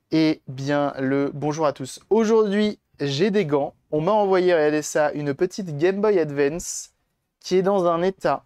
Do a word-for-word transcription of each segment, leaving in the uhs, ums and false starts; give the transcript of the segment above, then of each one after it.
Eh bien, le bonjour à tous. Aujourd'hui, j'ai des gants. On m'a envoyé, regardez ça, une petite Game Boy Advance qui est dans un état.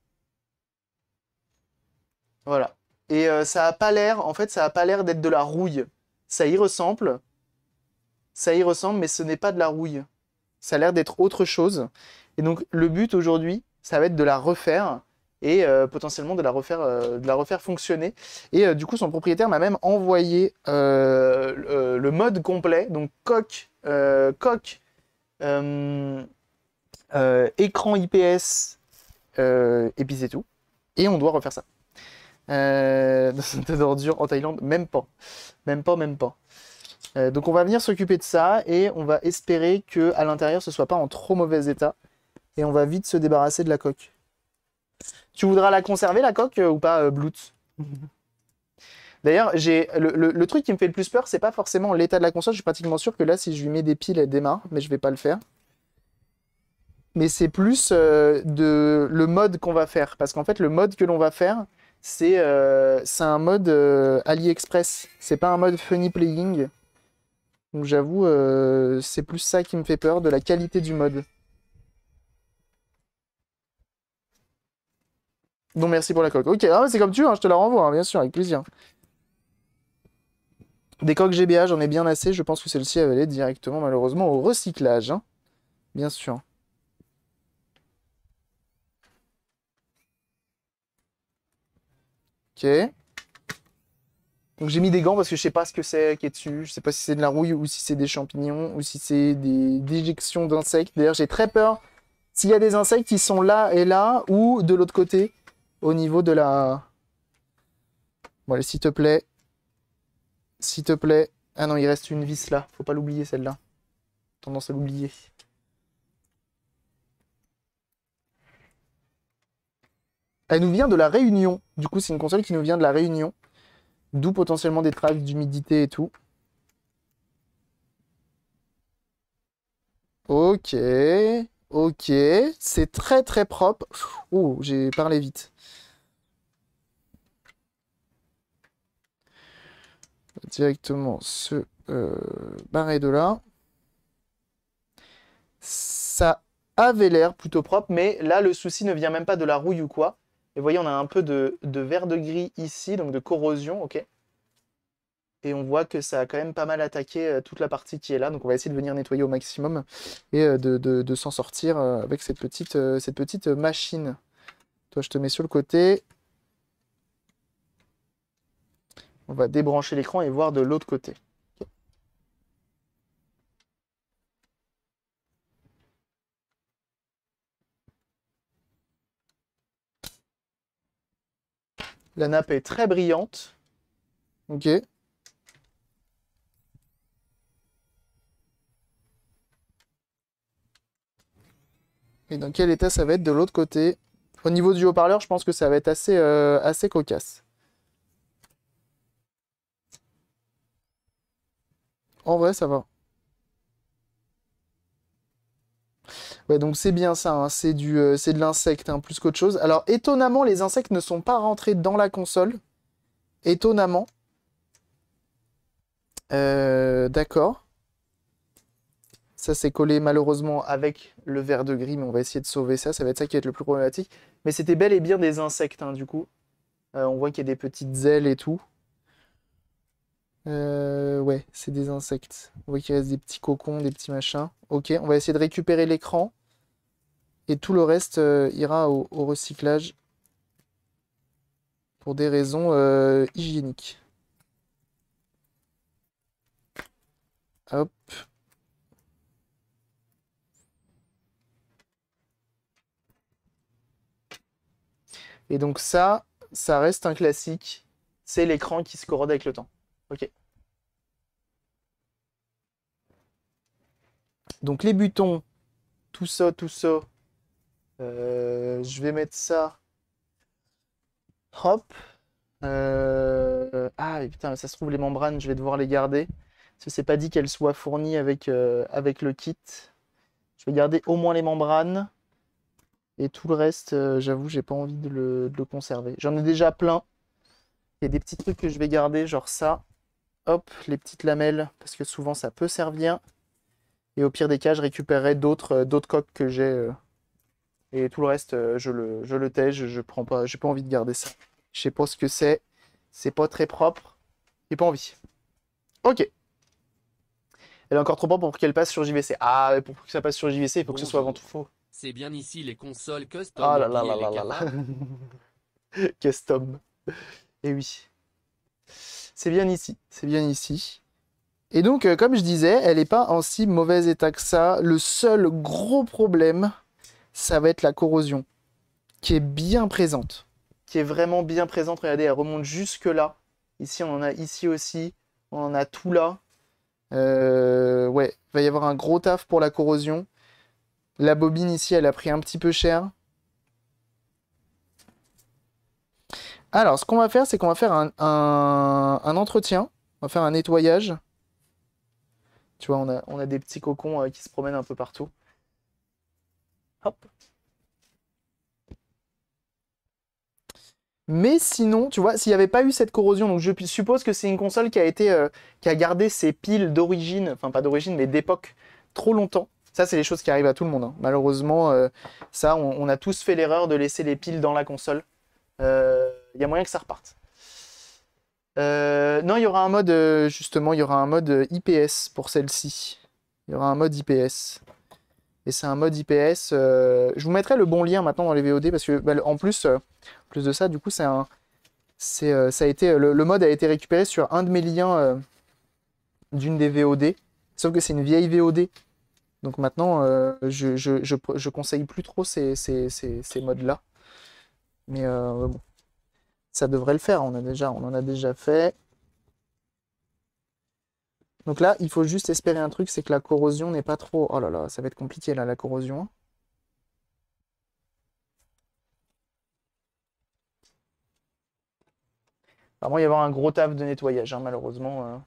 Voilà. Et euh, ça a pas l'air, en fait, ça a pas l'air d'être de la rouille. Ça y ressemble, ça y ressemble, mais ce n'est pas de la rouille. Ça a l'air d'être autre chose. Et donc, le but aujourd'hui, ça va être de la refaire et euh, potentiellement de la refaire, euh, de la refaire fonctionner. Et euh, du coup, son propriétaire m'a même envoyé euh, le, le mode complet, donc coque, euh, coque, euh, euh, écran I P S, euh, et puis c'est tout. Et on doit refaire ça. Euh, dans un tas d'ordures en Thaïlande, même pas. Même pas, même pas. Euh, donc on va venir s'occuper de ça et on va espérer que à l'intérieur ce soit pas en trop mauvais état et on va vite se débarrasser de la coque. Tu voudras la conserver la coque euh, ou pas, euh, Bluetooth? D'ailleurs, j'ai le, le- le truc qui me fait le plus peur, c'est pas forcément l'état de la console. Je suis pratiquement sûr que là, si je lui mets des piles, elle démarre, mais je vais pas le faire. Mais c'est plus euh, de le mode qu'on va faire, parce qu'en fait, le mode que l'on va faire, c'est euh, c'est un mode euh, AliExpress. C'est pas un mode funny playing. Donc j'avoue, euh, c'est plus ça qui me fait peur, de la qualité du mode. Non, merci pour la coque. Ok, ah, ouais, c'est comme tu veux, hein, je te la renvoie, hein, bien sûr, avec plaisir. Des coques G B A, j'en ai bien assez. Je pense que celle-ci, elle va aller directement, malheureusement, au recyclage, hein, bien sûr. Ok. Donc j'ai mis des gants parce que je sais pas ce que c'est qui est dessus. Je sais pas si c'est de la rouille ou si c'est des champignons ou si c'est des déjections d'insectes. D'ailleurs, j'ai très peur s'il y a des insectes qui sont là et là ou de l'autre côté au niveau de la... Bon, allez, s'il te plaît. S'il te plaît. Ah non, il reste une vis là. Faut pas l'oublier celle-là. Tendance à l'oublier. Elle nous vient de la Réunion. Du coup, c'est une console qui nous vient de la Réunion. D'où potentiellement des traces d'humidité et tout. Ok. Ok. C'est très très propre. Oh, j'ai parlé vite. Directement se euh, barrer de là. Ça avait l'air plutôt propre, mais là, le souci ne vient même pas de la rouille ou quoi. Et vous voyez, on a un peu de, de vert de gris ici, donc de corrosion, ok. Et on voit que ça a quand même pas mal attaqué euh, toute la partie qui est là. Donc on va essayer de venir nettoyer au maximum et euh, de, de- de s'en sortir euh, avec cette petite, euh, cette petite machine. Toi, je te mets sur le côté. On va débrancher l'écran et voir de l'autre côté. La nappe est très brillante. Ok. Et dans quel état ça va être de l'autre côté? Au niveau du haut-parleur, je pense que ça va être assez, euh, assez cocasse. En vrai, ça va. Ouais, donc c'est bien ça, hein, c'est du, euh, c'est de l'insecte, hein, plus qu'autre chose. Alors, étonnamment, les insectes ne sont pas rentrés dans la console. Étonnamment. Euh, d'accord. Ça s'est collé malheureusement avec le verre de gris, mais on va essayer de sauver ça. Ça va être ça qui va être le plus problématique. Mais c'était bel et bien des insectes, hein, du coup. Euh, on voit qu'il y a des petites ailes et tout. Euh, ouais, c'est des insectes. On voit qu'il reste des petits cocons, des petits machins. Ok, on va essayer de récupérer l'écran. Et tout le reste euh, ira au, au recyclage pour des raisons euh, hygiéniques. Hop. Et donc ça, ça reste un classique. C'est l'écran qui se corrode avec le temps. Ok. Donc les butons, tout ça, tout ça. Euh, je vais mettre ça. Hop. Euh, Ah putain, ça se trouve les membranes, je vais devoir les garder. Parce que c'est pas dit qu'elles soient fournies avec, euh, avec le kit. Je vais garder au moins les membranes. Et tout le reste, euh, j'avoue, j'ai pas envie de le, de le conserver. J'en ai déjà plein. Il y a des petits trucs que je vais garder, genre ça. hop, les petites lamelles, parce que souvent ça peut servir. Et au pire des cas, je récupérerai d'autres euh, d'autres coques que j'ai. euh, et tout le reste, euh, je le, je le tège, je, je prends pas, j'ai pas envie de garder ça. Je sais pas ce que c'est. C'est pas très propre. J'ai pas envie. Ok. Elle est encore trop propre pour qu'elle passe sur J V C. Ah, mais pour que ça passe sur J V C, il faut que ce soit avant tout Bonjour. faux. C'est bien ici les consoles custom Ah les là là pliés là et les là là là. capas? Custom. Et oui. C'est bien ici. C'est bien ici. Et donc, euh, comme je disais, elle n'est pas en si mauvais état que ça. Le seul gros problème, ça va être la corrosion, qui est bien présente. Qui est vraiment bien présente. Regardez, elle remonte jusque là. Ici, on en a ici aussi. On en a tout là. Euh, ouais, il va y avoir un gros taf pour la corrosion. La bobine ici, elle a pris un petit peu cher. Alors, ce qu'on va faire, c'est qu'on va faire un, un- un entretien. On va faire un nettoyage. Tu vois, on a, on a des petits cocons euh, qui se promènent un peu partout. Hop. Mais sinon, tu vois, s'il n'y avait pas eu cette corrosion, donc je suppose que c'est une console qui a été, euh, qui a gardé ses piles d'origine, enfin pas d'origine, mais d'époque, trop longtemps. Ça, c'est les choses qui arrivent à tout le monde, hein. Malheureusement, euh, ça, on, on a tous fait l'erreur de laisser les piles dans la console. Euh, Il y a moyen que ça reparte. Euh, non, il y aura un mode, euh, justement, il y aura un mode euh, I P S pour celle-ci. Il y aura un mode I P S. Et c'est un mode I P S. euh, Je vous mettrai le bon lien maintenant dans les V O D parce que, bah, en plus, euh, plus de ça, du coup, c'est un, c'est, euh, ça a été, le, le mode a été récupéré sur un de mes liens euh, d'une des V O D. Sauf que c'est une vieille V O D. Donc maintenant, euh, je, je, je, je conseille plus trop ces, ces, ces, ces modes-là. Mais euh, bon, ça devrait le faire. On a déjà, on en a déjà fait. Donc là, il faut juste espérer un truc, c'est que la corrosion n'est pas trop... Oh là là, ça va être compliqué là, la corrosion. Il va vraiment y avoir un gros taf de nettoyage, hein, malheureusement. euh.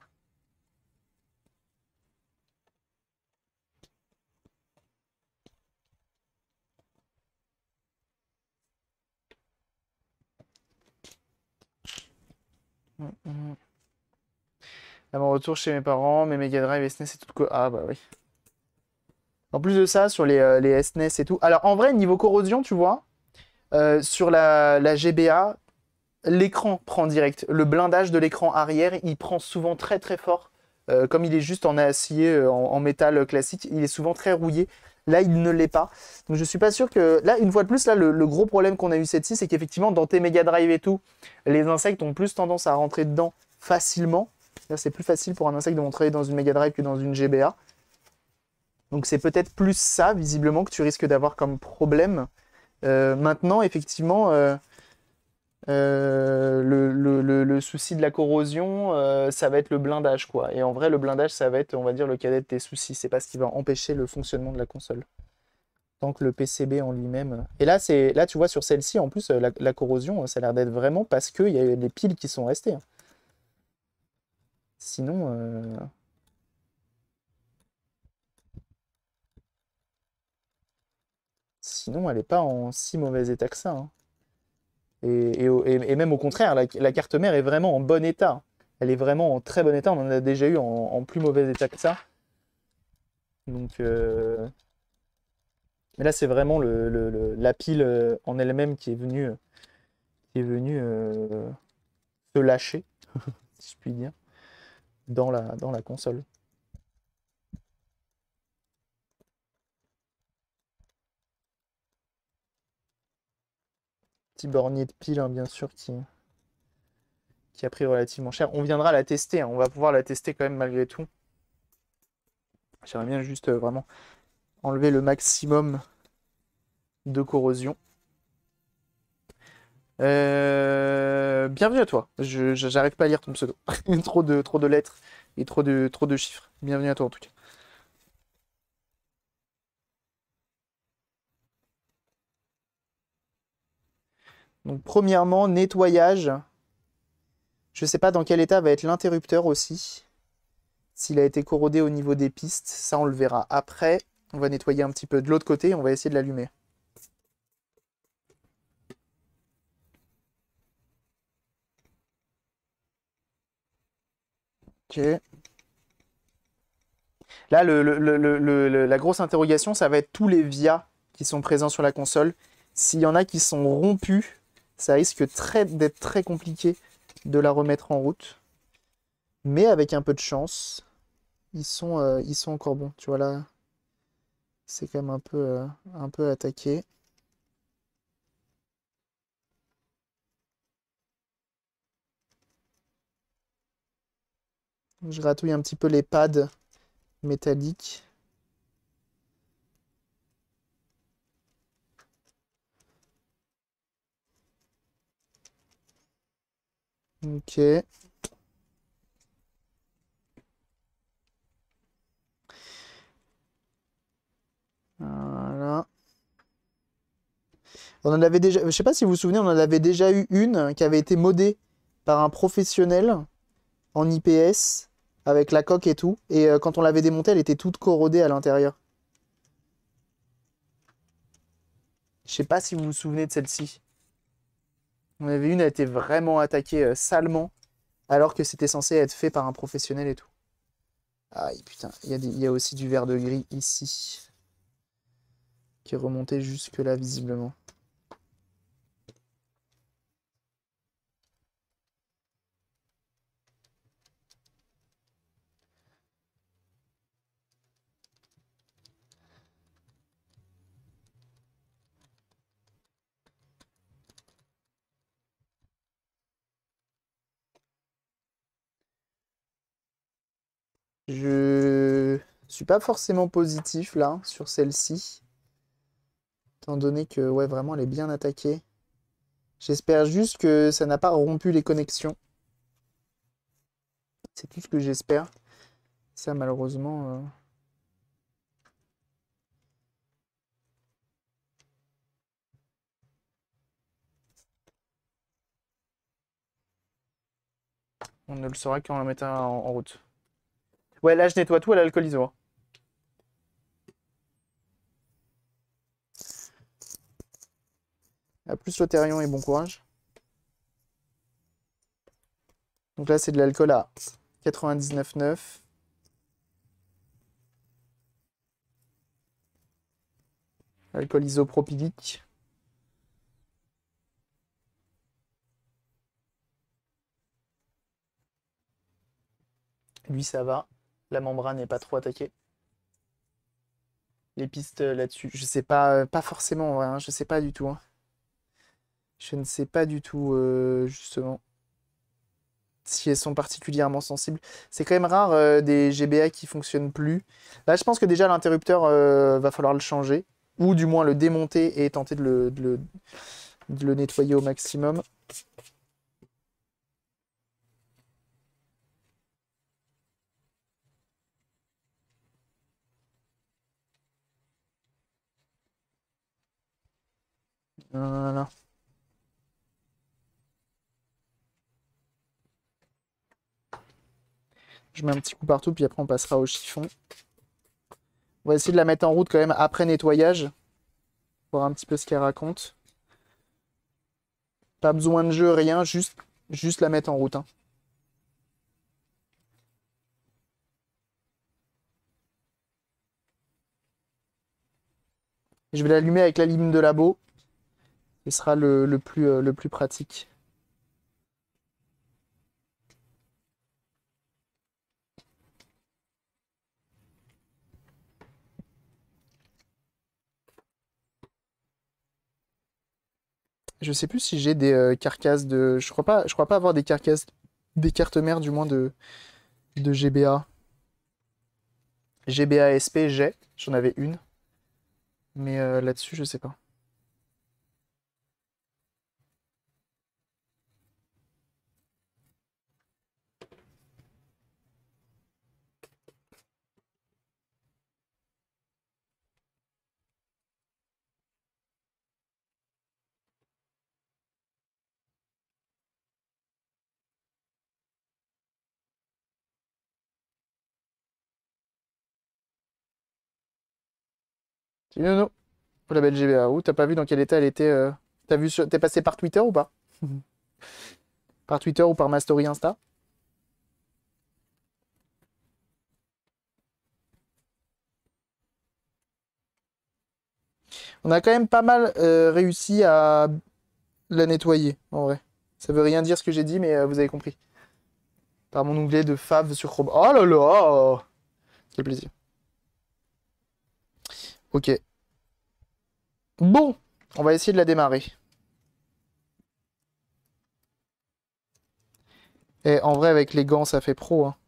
Hum, hum. À mon retour chez mes parents, mes Mega Drive, S N E S et tout quoi. Ah bah oui. En plus de ça, sur les, euh, les S N E S et tout. Alors en vrai, niveau corrosion, tu vois, euh, sur la, la G B A, l'écran prend direct. Le blindage de l'écran arrière, il prend souvent très très fort. Euh, comme il est juste en acier, euh, en, en métal classique, il est souvent très rouillé. Là, il ne l'est pas. Donc je suis pas sûr que... Là, une fois de plus, là, le, le gros problème qu'on a eu cette ci, c'est qu'effectivement, dans tes Mega Drive et tout, les insectes ont plus tendance à rentrer dedans facilement. Là, c'est plus facile pour un insecte de rentrer dans une Mega Drive que dans une G B A. Donc c'est peut-être plus ça, visiblement, que tu risques d'avoir comme problème. Euh, maintenant, effectivement, euh, euh, le, le- le- le souci de la corrosion, euh, ça va être le blindage, quoi. Et en vrai, le blindage, ça va être, on va dire, le cadet de tes soucis. C'est pas ce qui va empêcher le fonctionnement de la console. Tant que le P C B en lui-même. Et là, c'est, là, tu vois, sur celle-ci, en plus, la, la corrosion, ça a l'air d'être vraiment parce qu'il y a les piles qui sont restées, hein. Sinon, euh, sinon, elle n'est pas en si mauvais état que ça, hein. Et, et, au- et- et même au contraire, la, la carte mère est vraiment en bon état. Elle est vraiment en très bon état. On en a déjà eu en, en plus mauvais état que ça. Donc, euh, mais là, c'est vraiment le, le- le- la pile euh, en elle-même qui est venue, qui est venue euh, se lâcher, si je puis dire, dans la, dans la console. Petit bornier de pile, hein, bien sûr, qui, qui a pris relativement cher. On viendra la tester, hein. On va pouvoir la tester quand même malgré tout. J'aimerais bien juste euh, vraiment enlever le maximum de corrosion. Euh, Bienvenue à toi. Je, je- j'arrive pas à lire ton pseudo. trop de, trop de lettres et trop de, trop de chiffres. Bienvenue à toi en tout cas. Donc premièrement, nettoyage. Je sais pas dans quel état va être l'interrupteur aussi. S'il a été corrodé au niveau des pistes, ça on le verra après. On va nettoyer un petit peu de l'autre côté, on va essayer de l'allumer. Ok. Là, le, le- le- le- le- la grosse interrogation, ça va être tous les V I A qui sont présents sur la console. S'il y en a qui sont rompus, ça risque très, d'être très compliqué de la remettre en route. Mais avec un peu de chance, ils sont, euh, ils sont encore bons. Tu vois là, c'est quand même un peu, euh, un peu attaqué. Je gratouille un petit peu les pads métalliques. Ok. Voilà. On en avait déjà, je sais pas si vous vous souvenez, on en avait déjà eu une qui avait été modée par un professionnel en I P S avec la coque et tout. Et euh, quand on l'avait démontée, elle était toute corrodée à l'intérieur. Je sais pas si vous vous souvenez de celle-ci. On avait une, elle était vraiment attaquée euh, salement, alors que c'était censé être fait par un professionnel et tout. Aïe putain, il y a des- il y a aussi du verre de gris ici, qui est remonté jusque là visiblement. Je suis pas forcément positif là sur celle-ci, étant donné que ouais vraiment elle est bien attaquée. J'espère juste que ça n'a pas rompu les connexions. C'est tout ce que j'espère. Ça malheureusement. euh, On ne le saura quand on la mettra en, en route. Ouais, là je nettoie tout à l'alcool iso. A plus Lotérion et bon courage. Donc là c'est de l'alcool à quatre-vingt-dix-neuf virgule neuf. Alcool isopropylique. Lui ça va. La membrane n'est pas trop attaquée. Les pistes euh, là-dessus, je sais pas, euh, pas forcément en vrai, hein, je sais pas du tout, hein. Je ne sais pas du tout euh, justement si elles sont particulièrement sensibles. C'est quand même rare euh, des G B A qui fonctionnent plus. Là je pense que déjà l'interrupteur euh, va falloir le changer. Ou du moins le démonter et tenter de le, de le, de le nettoyer au maximum. Voilà. Je mets un petit coup partout, puis après on passera au chiffon. On va essayer de la mettre en route quand même après nettoyage. Voir un petit peu ce qu'elle raconte. Pas besoin de jeu, rien, juste, juste la mettre en route, hein. Je vais l'allumer avec la lime de labo. Ce sera le, le plus, euh, le plus pratique. Je sais plus si j'ai des euh, carcasses de. Je crois pas, je crois pas avoir des carcasses, des cartes mères du moins de, de G B A. G B A S P, j'ai. J'en avais une. Mais euh, là-dessus, je sais pas. Non, non. Pour la belle G B A. Ou t'as pas vu dans quel état elle était euh, T'as vu sur... T'es passé par Twitter ou pas? Par Twitter ou par ma story Insta? On a quand même pas mal euh, réussi à la nettoyer, en vrai. Ça veut rien dire ce que j'ai dit, mais euh, vous avez compris. Par mon onglet de Fav sur Chrome. Oh là là! Quel plaisir. Ok. Bon, on va essayer de la démarrer. Et en vrai, avec les gants, ça fait pro, hein.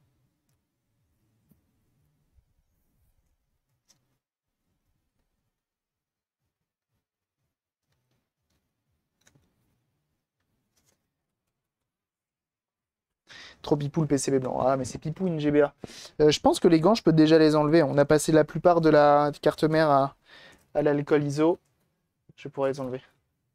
Trop pipou le P C B blanc. Ah, mais c'est pipou une G B A. Euh, je pense que les gants, je peux déjà les enlever. On a passé la plupart de la carte mère à, à l'alcool I S O. Je pourrais les enlever.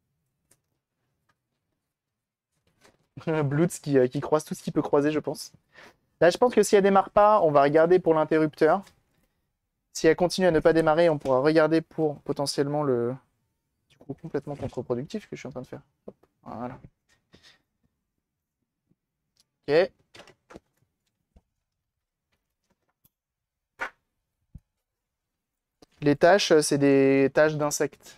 Blutz qui, euh, qui croise tout ce qu'il peut croiser, je pense. Là, je pense que si elle démarre pas, on va regarder pour l'interrupteur. Si elle continue à ne pas démarrer, on pourra regarder pour potentiellement le... Du coup, complètement contre-productif que je suis en train de faire. Hop, voilà. Ok. Les tâches, c'est des tâches d'insectes.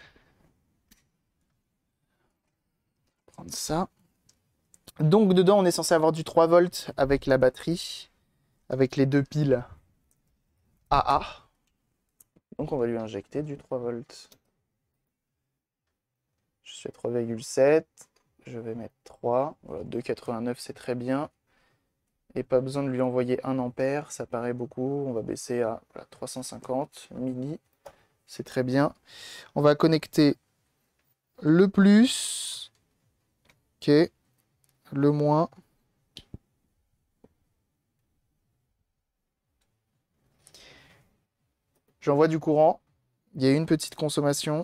Prendre ça. Donc dedans, on est censé avoir du trois volts avec la batterie, avec les deux piles A A. Donc on va lui injecter du trois volts. Je suis à trois virgule sept. Je vais mettre trois. Voilà, deux virgule quatre-vingt-neuf, c'est très bien. Et pas besoin de lui envoyer un ampère, ça paraît beaucoup. On va baisser à voilà, trois cent cinquante milli. C'est très bien. On va connecter le plus. Ok. Le moins. J'envoie du courant. Il y a une petite consommation.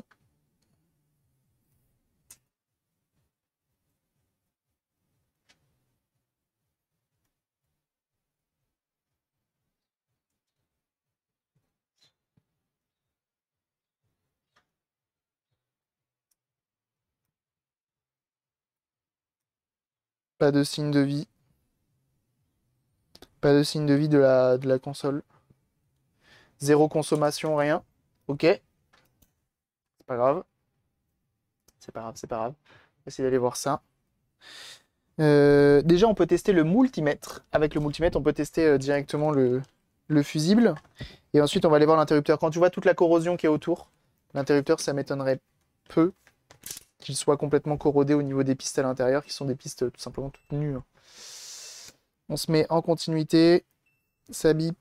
Pas de signe de vie. Pas de signe de vie de la, de la console. Zéro consommation, rien. Ok. C'est pas grave. C'est pas grave, c'est pas grave. On va essayer d'aller voir ça. Euh, déjà, on peut tester le multimètre. Avec le multimètre, on peut tester euh, directement le, le fusible. Et ensuite, on va aller voir l'interrupteur. Quand tu vois toute la corrosion qui est autour, l'interrupteur, ça m'étonnerait peu qu'il soit complètement corrodé au niveau des pistes à l'intérieur, qui sont des pistes euh, tout simplement toutes nues, hein. On se met en continuité. Ça bip.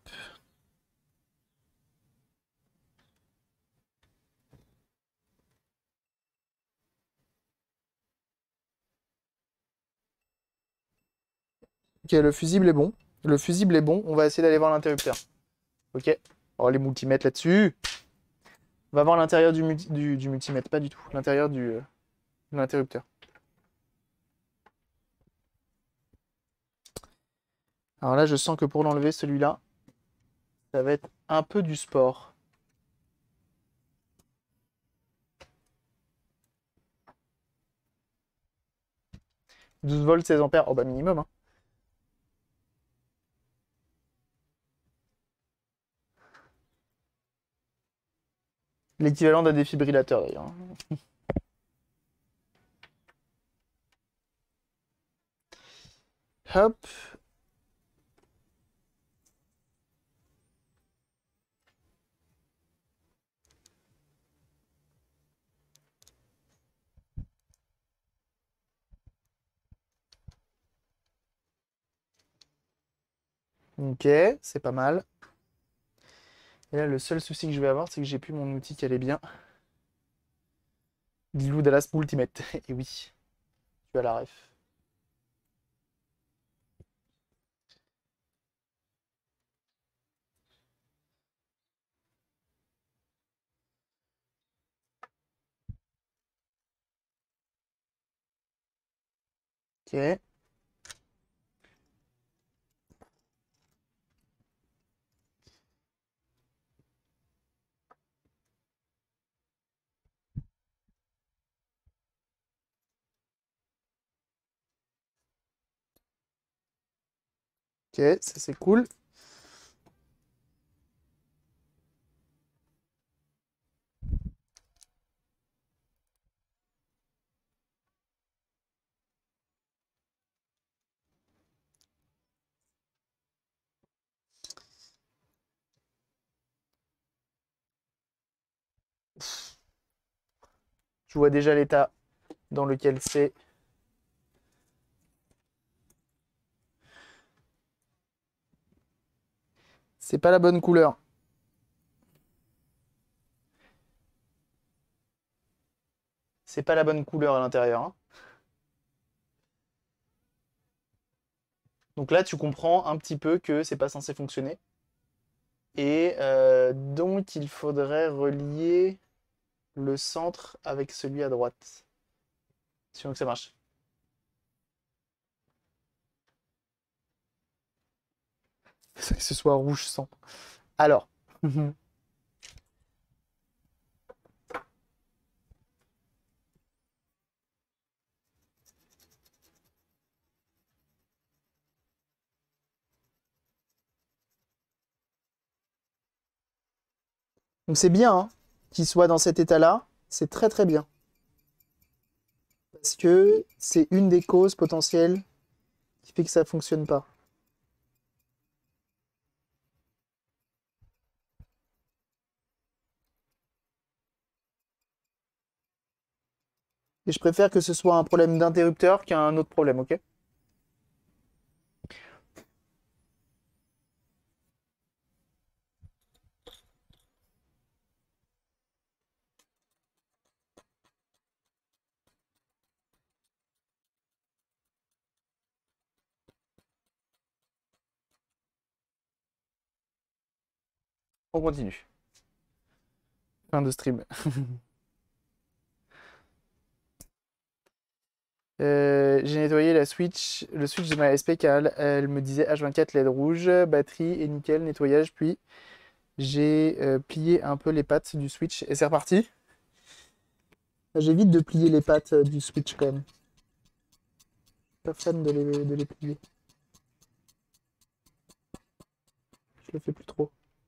Ok, le fusible est bon. Le fusible est bon. On va essayer d'aller voir l'interrupteur. Ok. Oh, les multimètres là-dessus. On va voir l'intérieur du, multi- du, du multimètre, pas du tout. L'intérieur du, euh, de l'interrupteur. Alors là, je sens que pour l'enlever, celui-là, ça va être un peu du sport. douze volts, seize ampères. Oh bah minimum, hein. L'équivalent d'un défibrillateur d'ailleurs, hein. Hop. Ok, c'est pas mal. Et là, le seul souci que je vais avoir, c'est que j'ai plus mon outil qui allait bien. Guilou Dallas Multimate. Et oui, tu as la ref. Ok. Ok, ça c'est cool. Je vois déjà l'état dans lequel c'est. C'est pas la bonne couleur. C'est pas la bonne couleur à l'intérieur, hein. Donc là, tu comprends un petit peu que c'est pas censé fonctionner. Et euh, donc, il faudrait relier le centre avec celui à droite. Sinon que ça marche. Que ce soit rouge sang. Alors. Donc c'est bien hein, qu'il soit dans cet état-là. C'est très très bien. Parce que c'est une des causes potentielles qui fait que ça fonctionne pas. Et je préfère que ce soit un problème d'interrupteur qu'un autre problème, ok? On continue. Fin de stream. Euh, j'ai nettoyé la switch, le switch de ma S P car elle, elle me disait H vingt-quatre L E D rouge, batterie et nickel, nettoyage, puis j'ai euh, plié un peu les pattes du switch et c'est reparti. J'évite de plier les pattes euh, du switch quand même. Pas fan de les, de les plier. Je le fais plus trop.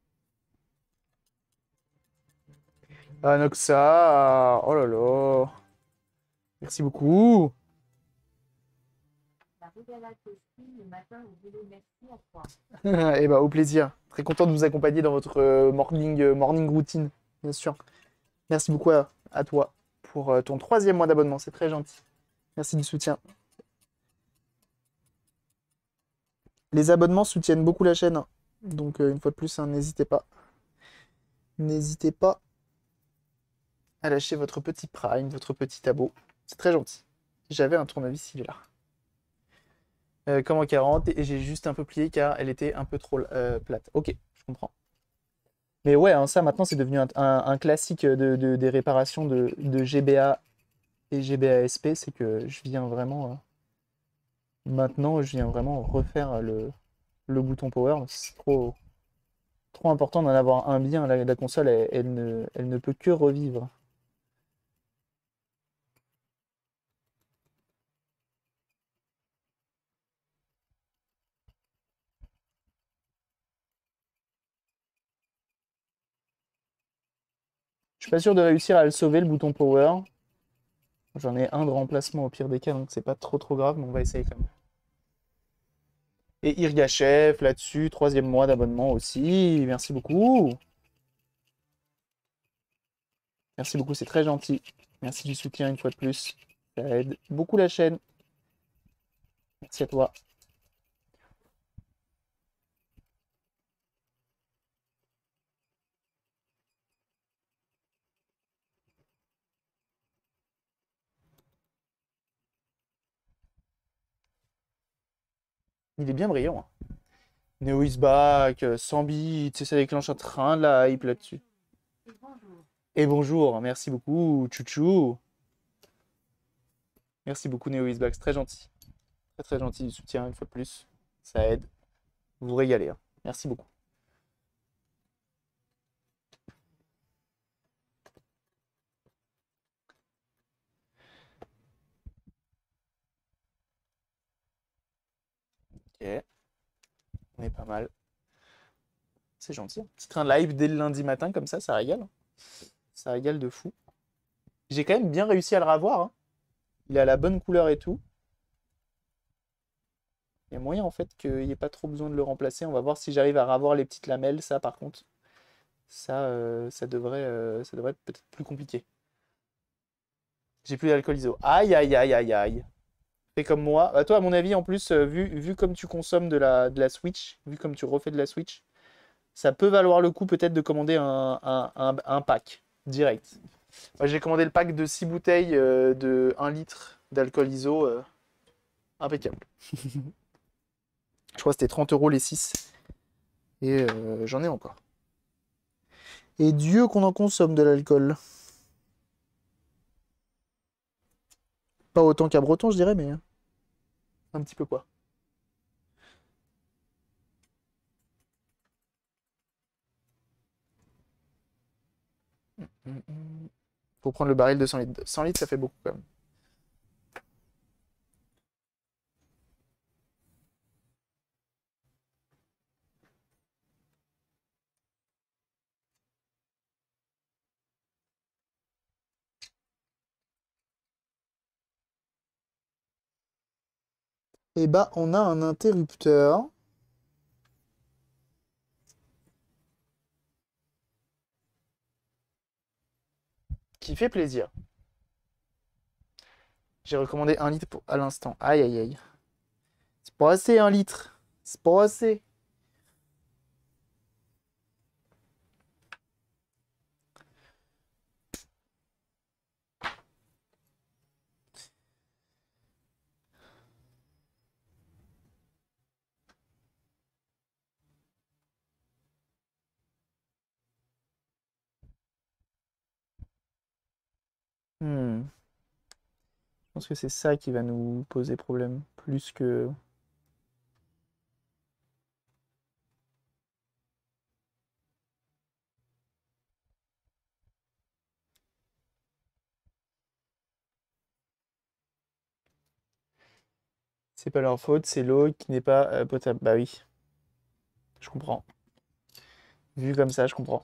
Anoxa, oh là là. Merci beaucoup. Et bah au plaisir. Très content de vous accompagner dans votre euh, morning, euh, morning routine, bien sûr. Merci beaucoup à, à toi pour euh, ton troisième mois d'abonnement, c'est très gentil. Merci du soutien. Les abonnements soutiennent beaucoup la chaîne, hein. Donc euh, une fois de plus, hein, n'hésitez pas. N'hésitez pas à lâcher votre petit prime, votre petit abo. C'est très gentil. J'avais un tournevis, il est là. Euh, comme en quarante, et j'ai juste un peu plié car elle était un peu trop euh, plate. Ok, je comprends. Mais ouais, hein, ça maintenant c'est devenu un, un- un classique de, de- des réparations de, de G B A et G B A S P, c'est que je viens vraiment... euh, maintenant, je viens vraiment refaire le, le bouton power. C'est trop, trop important d'en avoir un bien. La, la console, elle, elle ne, elle ne peut que revivre. Je suis pas sûr de réussir à le sauver, le bouton power. J'en ai un de remplacement au pire des cas, donc c'est pas trop trop grave, mais on va essayer quand même. Et Irgachef là-dessus, troisième mois d'abonnement aussi. Merci beaucoup. Merci beaucoup, c'est très gentil. Merci du soutien une fois de plus. Ça aide beaucoup la chaîne. Merci à toi. Il est bien brillant, hein. Neo is back, euh, cent bits, ça déclenche un train de la hype là-dessus. Et bonjour, merci beaucoup, chouchou. Merci beaucoup, Neo is back, c'est très gentil. Très très gentil du soutien une fois de plus. Ça aide. Vous vous régalez, hein. Merci beaucoup. Ok, on est pas mal. C'est gentil, hein. Petit train de live dès le lundi matin, comme ça, ça régale, hein. Ça régale de fou. J'ai quand même bien réussi à le ravoir, hein. Il a la bonne couleur et tout. Il y a moyen en fait qu'il n'y ait pas trop besoin de le remplacer. On va voir si j'arrive à ravoir les petites lamelles. Ça, par contre, ça, euh, ça devrait, euh, ça devrait être peut-être plus compliqué. J'ai plus d'alcool iso. Aïe, aïe, aïe, aïe, aïe. Fais comme moi. Bah, toi, à mon avis, en plus, euh, vu, vu comme tu consommes de la, de la Switch, vu comme tu refais de la Switch, ça peut valoir le coup peut-être de commander un, un, un- un pack direct. Moi, j'ai commandé le pack de six bouteilles euh, de un litre d'alcool iso. euh, impeccable. Je crois que c'était trente euros les six. Et euh, j'en ai encore. Et Dieu qu'on en consomme de l'alcool. Pas autant qu'à Breton, je dirais, mais hein, un petit peu quoi. Mm, mm. Faut prendre le baril de cent litres. cent litres, ça fait beaucoup quand même. Et bah, on a un interrupteur. Qui fait plaisir. J'ai recommandé un litre pour- à l'instant. Aïe, aïe, aïe. C'est pas assez, un litre. C'est pas assez. Hmm. Je pense que c'est ça qui va nous poser problème. Plus que... C'est pas leur faute, c'est l'eau qui n'est pas euh, potable. Bah oui, je comprends. Vu comme ça, je comprends.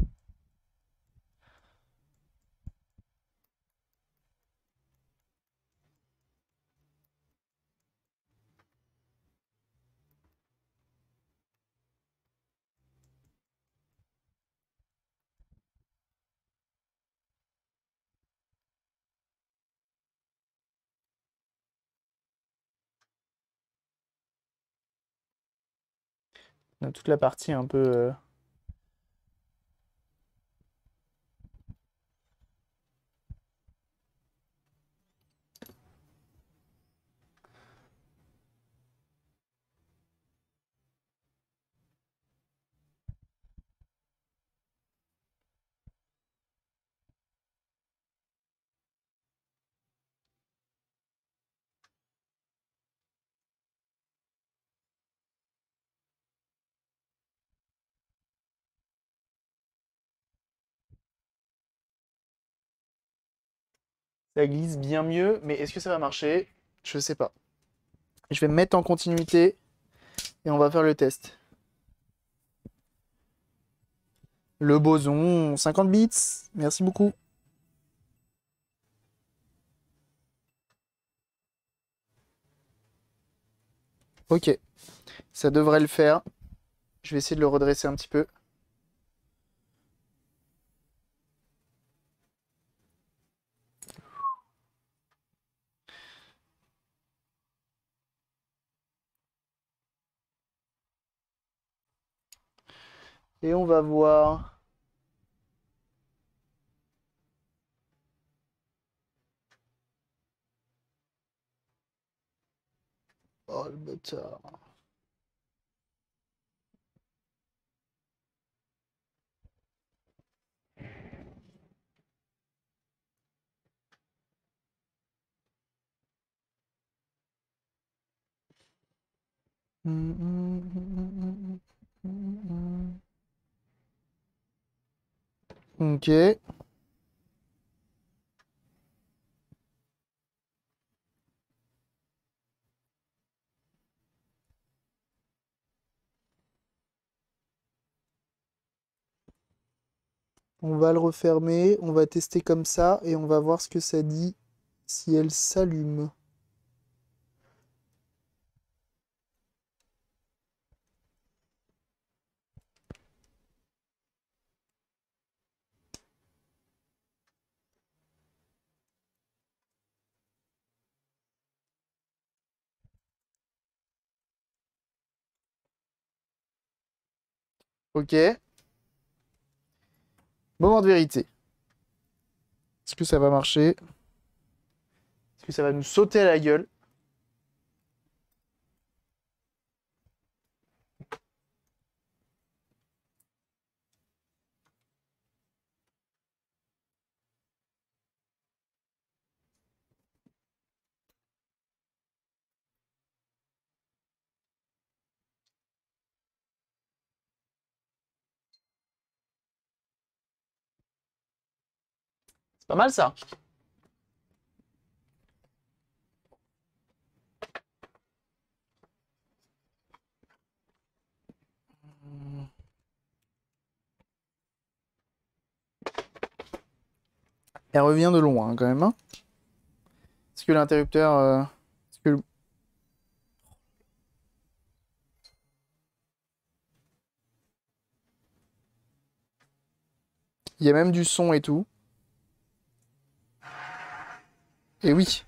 On a toute la partie un peu... euh, Ça glisse bien mieux, mais est-ce que ça va marcher? Je sais pas. Je vais me mettre en continuité et on va faire le test. Le boson, cinquante bits. Merci beaucoup. Ok, ça devrait le faire. Je vais essayer de le redresser un petit peu. Et on va voir. Oh le bâtard. Ok. On va le refermer, on va tester comme ça et on va voir ce que ça dit si elle s'allume. Ok. Moment de vérité. Est-ce que ça va marcher? Est-ce que ça va nous sauter à la gueule? C'est pas mal ça. Elle revient de loin hein, quand même. Hein. Est-ce que l'interrupteur... euh, est-ce que le- Il y a même du son et tout. Et oui.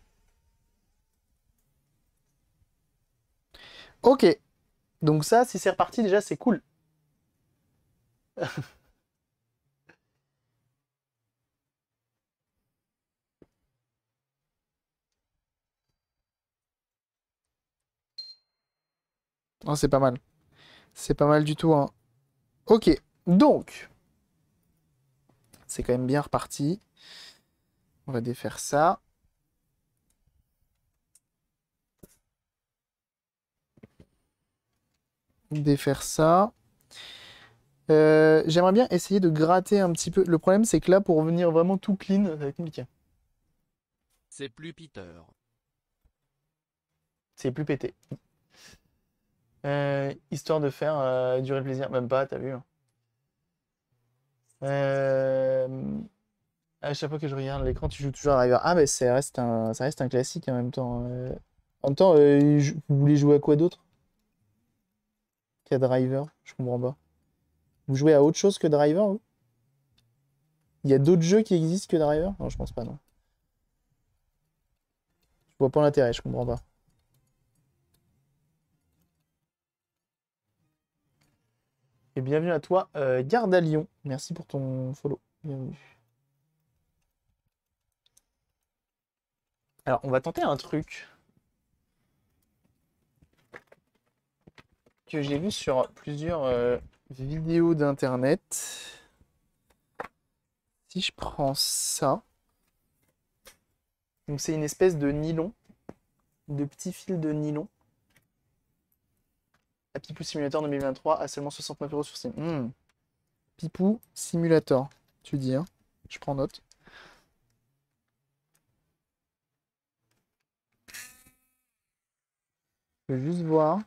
Ok. Donc ça, si c'est reparti, déjà, c'est cool. Oh, c'est pas mal. C'est pas mal du tout. Hein. Ok. Donc, c'est quand même bien reparti. On va défaire ça. Défaire ça. Euh, j'aimerais bien essayer de gratter un petit peu. Le problème, c'est que là, pour revenir vraiment tout clean, ça va être compliqué. C'est plus Peter. C'est plus pété. Euh, histoire de faire euh, durer le plaisir. Même pas, t'as vu. Hein. Euh, À chaque fois que je regarde l'écran, tu joues toujours à Driver. Ah, mais ça reste un, ça reste un classique en même temps. Euh, En même temps, euh, je- vous voulez jouer à quoi d'autre qu'à Driver? Je comprends pas. Vous jouez à autre chose que Driver, vous? Il y a d'autres jeux qui existent que Driver? Non, je pense pas, non. Je vois pas l'intérêt, je comprends pas. Et bienvenue à toi, euh, Garde à Lyon. Merci pour ton follow. Bienvenue. Alors, on va tenter un truc que j'ai vu sur plusieurs euh, vidéos d'internet. Si je prends ça, donc c'est une espèce de nylon, de petits fils de nylon. À Pipou Simulator deux mille vingt-trois à seulement soixante-neuf euros sur Steam. Hmm. Pipou Simulator, tu dis, hein? Je prends note. Je vais juste voir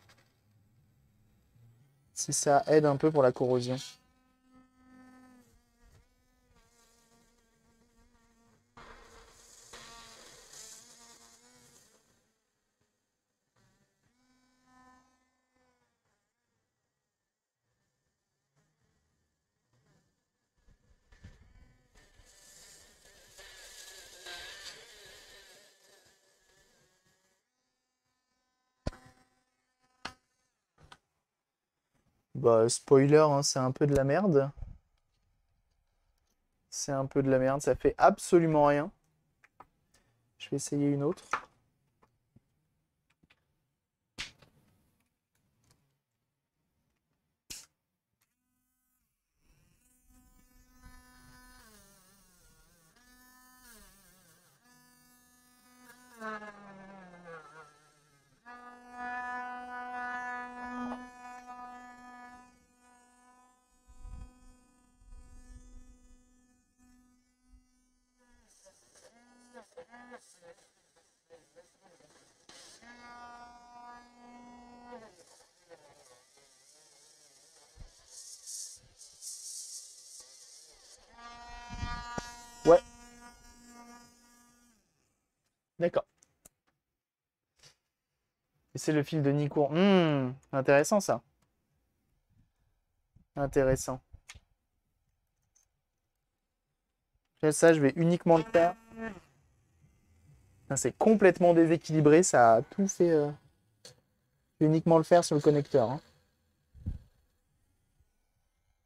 si ça aide un peu pour la corrosion. Bah, spoiler, hein, c'est un peu de la merde. C'est un peu de la merde, ça fait absolument rien. Je vais essayer une autre. Ouais, d'accord. Et c'est le fil de Nicourt. Hmm, intéressant ça. Intéressant. Et ça, je vais uniquement le faire. C'est complètement déséquilibré, ça a tout fait. euh, Je vais uniquement le faire sur le connecteur. Hein.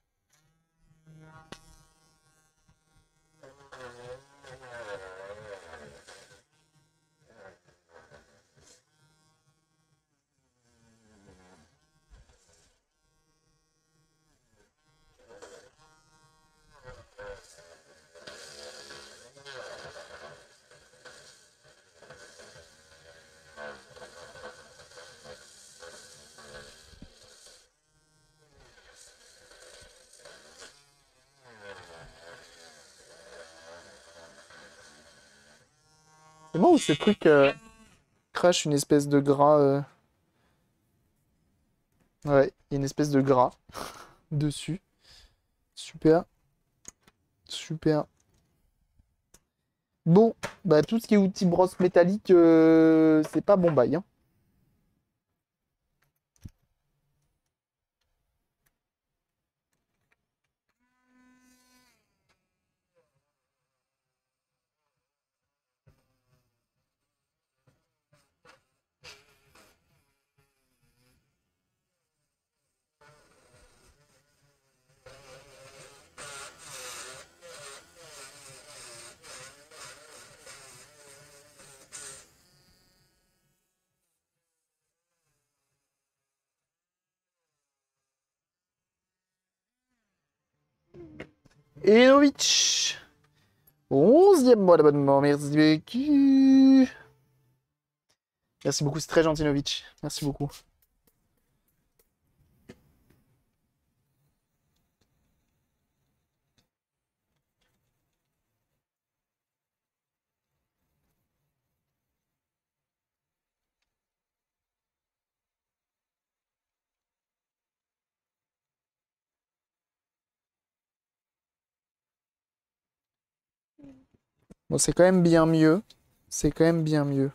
C'est moi ou ce truc euh, crache une espèce de gras euh, Ouais, il y a une espèce de gras dessus. Super, super. Bon, bah tout ce qui est outils brosse métallique, euh, c'est pas bon bail, hein. Enovic, onzième mois d'abonnement, merci beaucoup. Merci beaucoup, c'est très gentil, Novic. Merci beaucoup. Bon, c'est quand même bien mieux. C'est quand même bien mieux.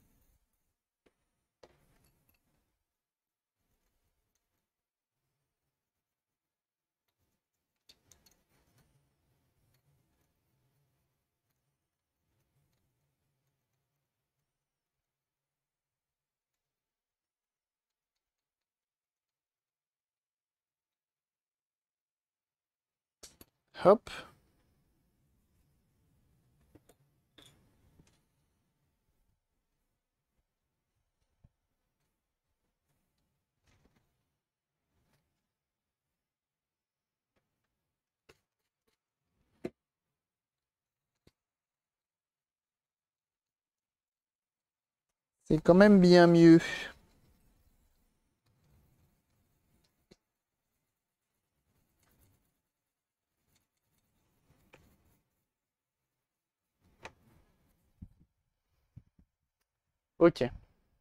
Hop. C'est quand même bien mieux. Ok. De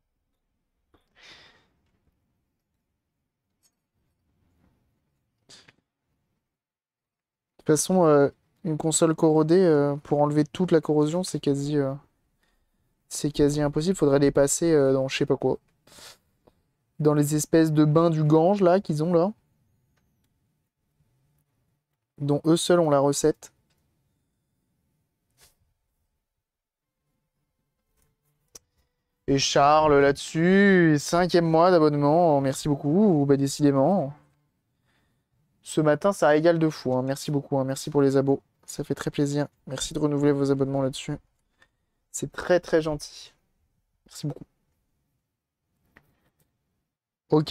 toute façon, euh, une console corrodée, euh, pour enlever toute la corrosion, c'est quasi, euh, c'est quasi impossible. Faudrait les passer euh, dans je sais pas quoi. Dans les espèces de bains du Gange, là, qu'ils ont là. Dont eux seuls ont la recette. Et Charles, là-dessus, cinquième mois d'abonnement. Merci beaucoup. Bah, décidément. Ce matin, ça régale de fou, hein. Merci beaucoup, hein. Merci pour les abos. Ça fait très plaisir. Merci de renouveler vos abonnements là-dessus. C'est très très gentil. Merci beaucoup. Ok.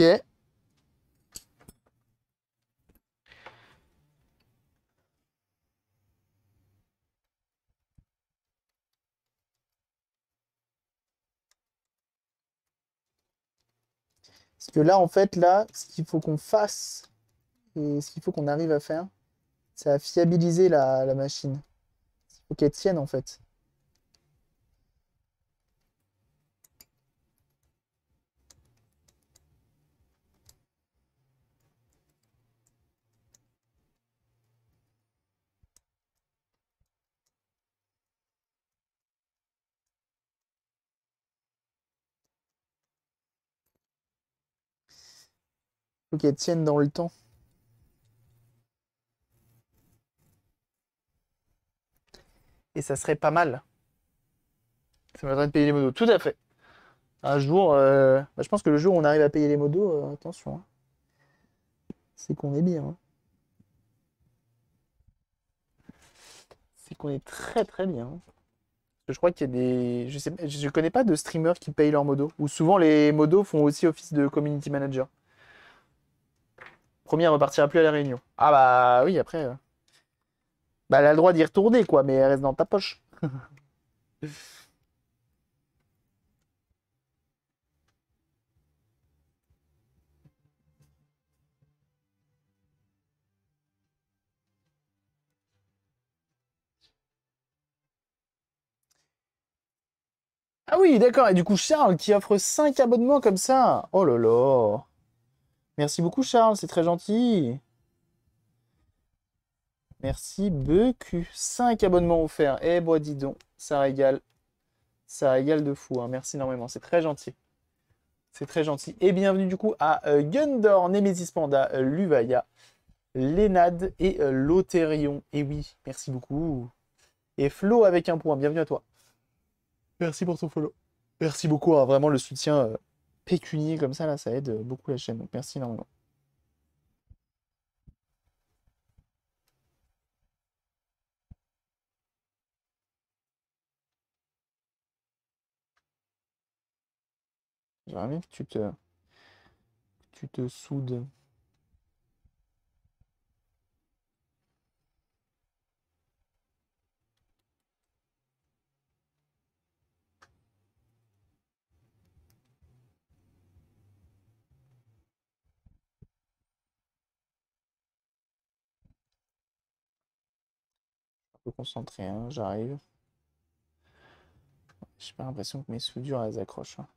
Parce que là, en fait, là, ce qu'il faut qu'on fasse et ce qu'il faut qu'on arrive à faire, c'est à fiabiliser la, la machine. Il faut qu'elle tienne, en fait. Il faut qu'elle tienne dans le temps. Et ça serait pas mal. Ça m'aiderait de payer les modos. Tout à fait. Un jour, euh, bah, je pense que le jour où on arrive à payer les modos, euh, attention, hein, c'est qu'on est bien, hein. C'est qu'on est très très bien, hein. Parce que je crois qu'il y a des. Je sais, je connais pas de streamers qui payent leurs modos. Ou souvent les modos font aussi office de community manager. Premier, elle repartira plus à la réunion. Ah bah oui, après. euh, Bah elle a le droit d'y retourner, quoi, mais elle reste dans ta poche. oui, d'accord. Et du coup, Charles qui offre cinq abonnements comme ça. Oh là là. Merci beaucoup, Charles. C'est très gentil. Merci, B Q. cinq abonnements offerts. Eh, bois, dis donc. Ça régale. Ça régale de fou, hein. Merci énormément. C'est très gentil. C'est très gentil. Et bienvenue du coup à euh, Gundor, Nemesis Panda, euh, Luvaya, Lénade et euh, Lothérion. Et oui, merci beaucoup. Et Flo avec un point. Bienvenue à toi. Merci pour ton follow. Merci beaucoup, hein. Vraiment le soutien euh, pécunier comme ça, là, ça aide euh, beaucoup la chaîne. Donc merci énormément. J'aimerais bien que tu te, tu te soudes. Un peu concentré, hein, j'arrive. J'ai pas l'impression que mes soudures, elles accrochent, hein.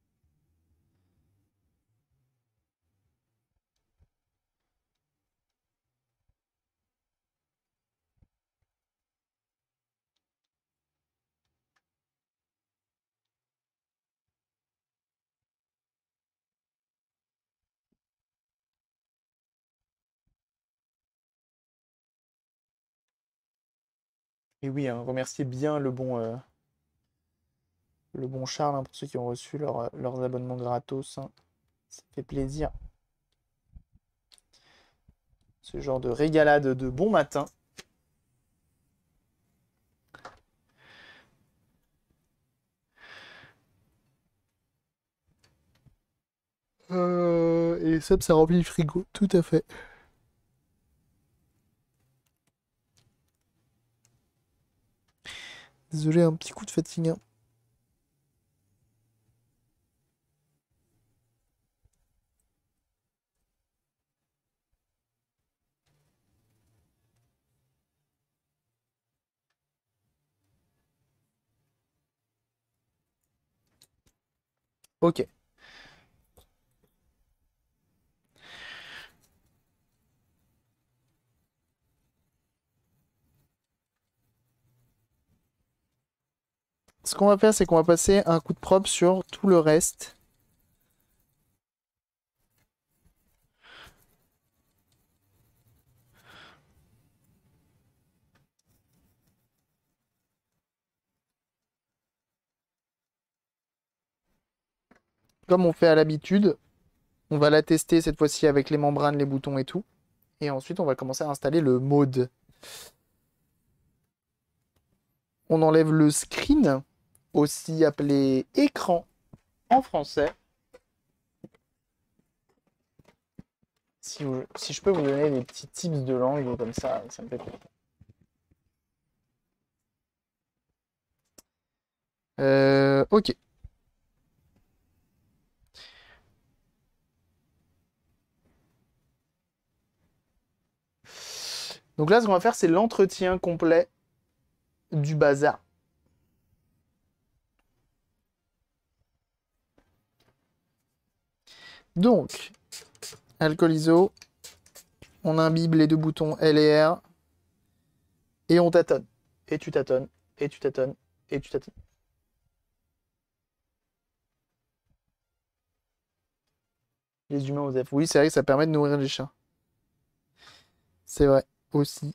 Et oui, hein, remerciez bien le bon, euh, le bon Charles, hein, pour ceux qui ont reçu leur, euh, leurs abonnements gratos, hein. Ça fait plaisir. Ce genre de régalade de bon matin. Euh, et ça, ça remplit le frigo, tout à fait. Désolé, un petit coup de fatigue, hein. Ok. Ce qu'on va faire, c'est qu'on va passer un coup de propre sur tout le reste. Comme on fait à l'habitude, on va la tester cette fois-ci avec les membranes, les boutons et tout. Et ensuite, on va commencer à installer le mode. On enlève le screen, aussi appelé écran en français. Si, vous- si je peux vous donner des petits tips de langue comme ça, ça me fait plaisir. Euh, ok. Donc là, ce qu'on va faire, c'est l'entretien complet du bazar. Donc, alcool iso, on imbibe les deux boutons L et R, et on tâtonne. Et tu tâtonnes, et tu tâtonnes, et tu tâtonnes. Les humains aux F. Oui, c'est vrai que ça permet de nourrir les chats. C'est vrai, aussi.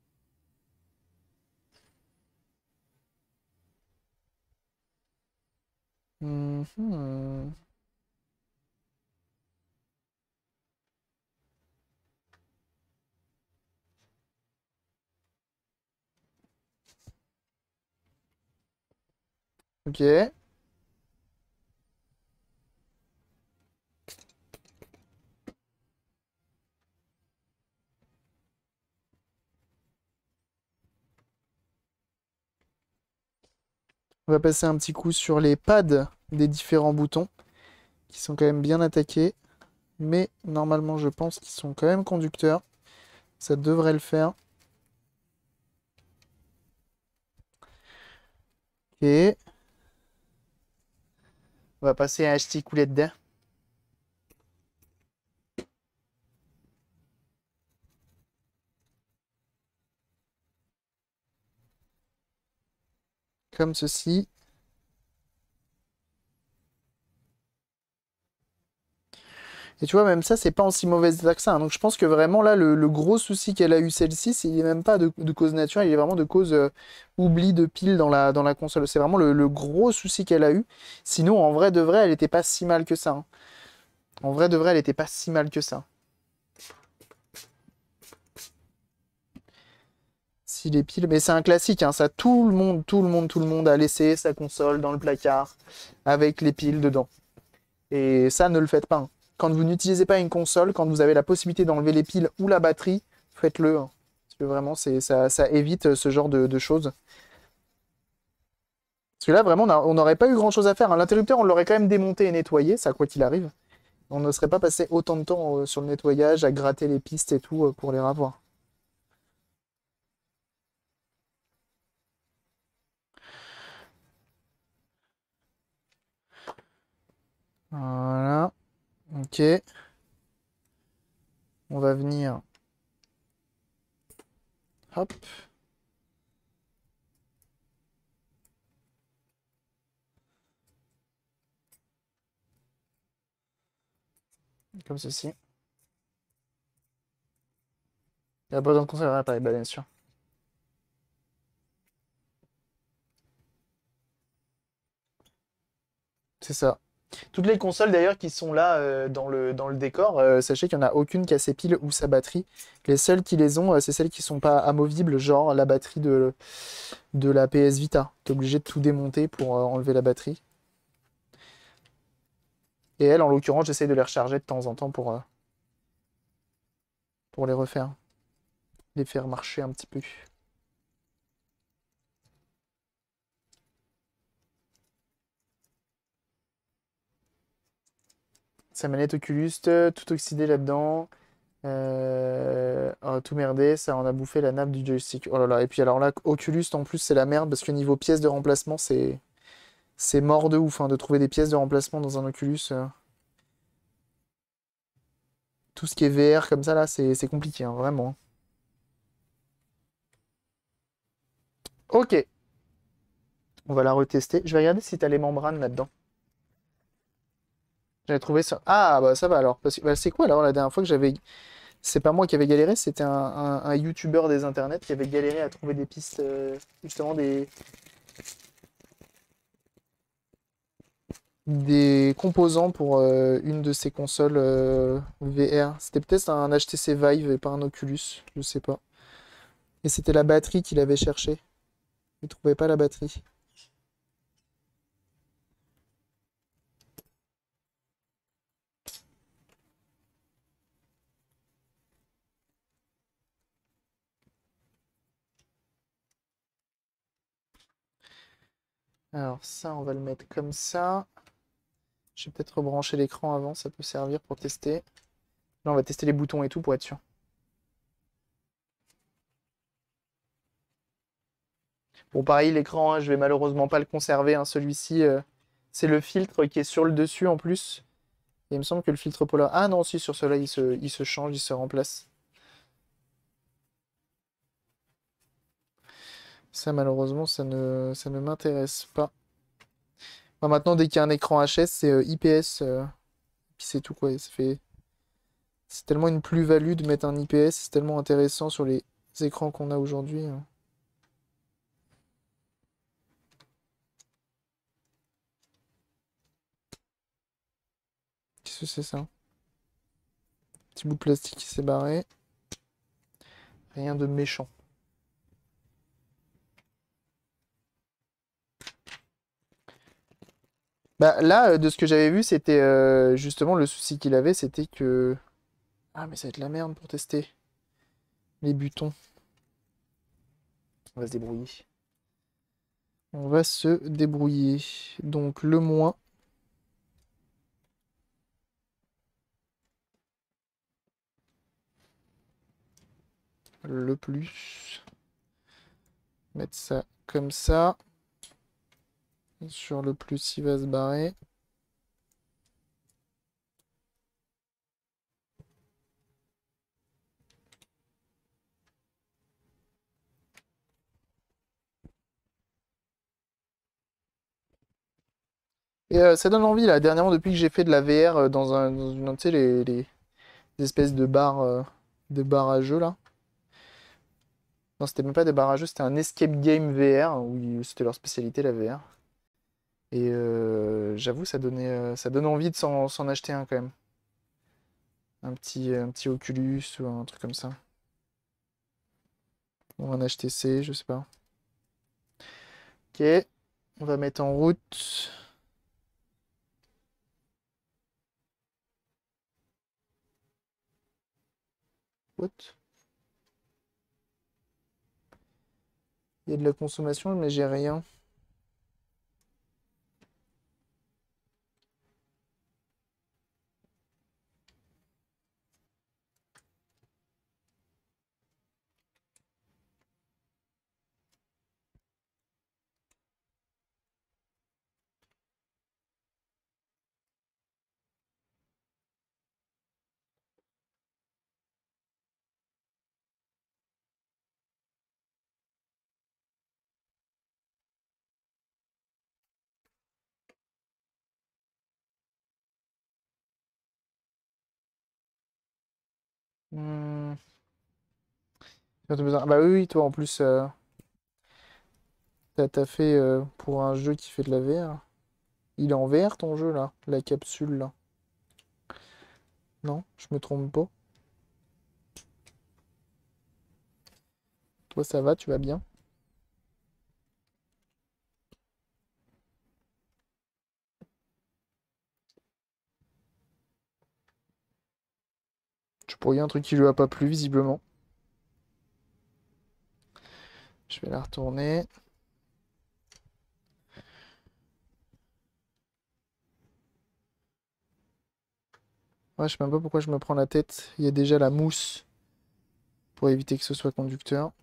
Mhm. Ok. On va passer un petit coup sur les pads des différents boutons, qui sont quand même bien attaqués. Mais normalement, je pense qu'ils sont quand même conducteurs. Ça devrait le faire. Ok. On va passer un petit coulet dedans. Comme ceci. Et tu vois, même ça, c'est pas en si mauvaise état que ça, hein. Donc je pense que vraiment là, le, le gros souci qu'elle a eu celle-ci, c'est il n'est même pas de, de cause naturelle, il est vraiment de cause euh, oubli de pile dans la, dans la console. C'est vraiment le, le gros souci qu'elle a eu. Sinon, en vrai de vrai, elle était pas si mal que ça, hein. En vrai de vrai, elle était pas si mal que ça. Si les piles, mais c'est un classique, hein, ça, tout le monde, tout le monde, tout le monde a laissé sa console dans le placard avec les piles dedans. Et ça, ne le faites pas, hein. Quand vous n'utilisez pas une console, quand vous avez la possibilité d'enlever les piles ou la batterie, faites-le, hein. Parce que vraiment, c'est, ça, ça évite ce genre de, de choses. Parce que là, vraiment, on n'aurait pas eu grand-chose à faire, hein. L'interrupteur, on l'aurait quand même démonté et nettoyé, ça quoi qu'il arrive. On ne serait pas passé autant de temps euh, sur le nettoyage, à gratter les pistes et tout euh, pour les ravoir. Voilà. Ok. On va venir. Hop. Comme ceci. Il n'y a pas besoin de console à réparer, bah, bien sûr. C'est ça. Toutes les consoles d'ailleurs qui sont là euh, dans le, dans le décor, euh, sachez qu'il n'y en a aucune qui a ses piles ou sa batterie. Les seules qui les ont, euh, c'est celles qui sont pas amovibles, genre la batterie de, de la P S Vita. T'es obligé de tout démonter pour euh, enlever la batterie. Et elles, en l'occurrence, j'essaye de les recharger de temps en temps pour, euh, pour les refaire. Les faire marcher un petit peu. Sa manette Oculus, euh, tout oxydé là-dedans. Euh, oh, tout merdé, ça en a bouffé la nappe du joystick. Oh là là, et puis alors là, Oculus en plus c'est la merde parce que niveau pièces de remplacement c'est c'est mort de ouf, hein, de trouver des pièces de remplacement dans un Oculus. euh. Tout ce qui est V R comme ça là, c'est c'est compliqué, hein, vraiment. Ok, on va la retester. Je vais regarder si t'as les membranes là-dedans. J'avais trouvé ça. Ah bah ça va alors. Parce que bah, c'est quoi alors la dernière fois que j'avais. C'est pas moi qui avais galéré, c'était un, un, un YouTuber des internets qui avait galéré à trouver des pistes, euh, justement des, des composants pour euh, une de ces consoles euh, V R. C'était peut-être un H T C Vive et pas un Oculus, je sais pas. Et c'était la batterie qu'il avait cherché. Il trouvait pas la batterie. Alors ça, on va le mettre comme ça. Je vais peut-être rebrancher l'écran avant, ça peut servir pour tester. Là, on va tester les boutons et tout pour être sûr. Bon, pareil, l'écran, hein, je vais malheureusement pas le conserver, hein, celui-ci, euh, c'est le filtre qui est sur le dessus en plus. Et il me semble que le filtre polar... Ah non, si, sur cela, il se, il se change, il se remplace. Ça, malheureusement, ça ne, ça ne m'intéresse pas. Moi, maintenant, dès qu'il y a un écran H S, c'est euh, I P S. euh, puis c'est tout, quoi. Ça fait... C'est tellement une plus-value de mettre un I P S. C'est tellement intéressant sur les écrans qu'on a aujourd'hui, hein. Qu'est-ce que c'est ça? Petit bout de plastique qui s'est barré. Rien de méchant. Bah là, euh, de ce que j'avais vu, c'était euh, justement le souci qu'il avait, c'était que... Ah, mais ça va être la merde pour tester les boutons. On va se débrouiller. On va se débrouiller. Donc le moins. Le plus. Mettre ça comme ça. Sur le plus, il va se barrer. Et euh, ça donne envie là, dernièrement, depuis que j'ai fait de la V R euh, dans un, dans une, tu sais, les, les espèces de bars, euh, de bars à jeux là. Non, c'était même pas des bars à jeux, c'était un escape game V R, où c'était leur spécialité la V R. Et euh, j'avoue, ça donnait, euh, ça donne envie de s'en s'en acheter un quand même. Un petit, un petit Oculus ou un truc comme ça. Ou un H T C, je sais pas. Ok, on va mettre en route. What? Il y a de la consommation, mais j'ai rien. Hmm. Bientôt besoin- Ah bah oui, oui, toi en plus, euh, t'as t'as fait euh, pour un jeu qui fait de la V R. Il est en V R ton jeu là, la capsule là. Non, je me trompe pas. Toi ça va, tu vas bien? Tu pourrais un truc qui lui a pas plu visiblement. Je vais la retourner. Ouais, je sais même pas pourquoi je me prends la tête. Il y a déjà la mousse pour éviter que ce soit conducteur.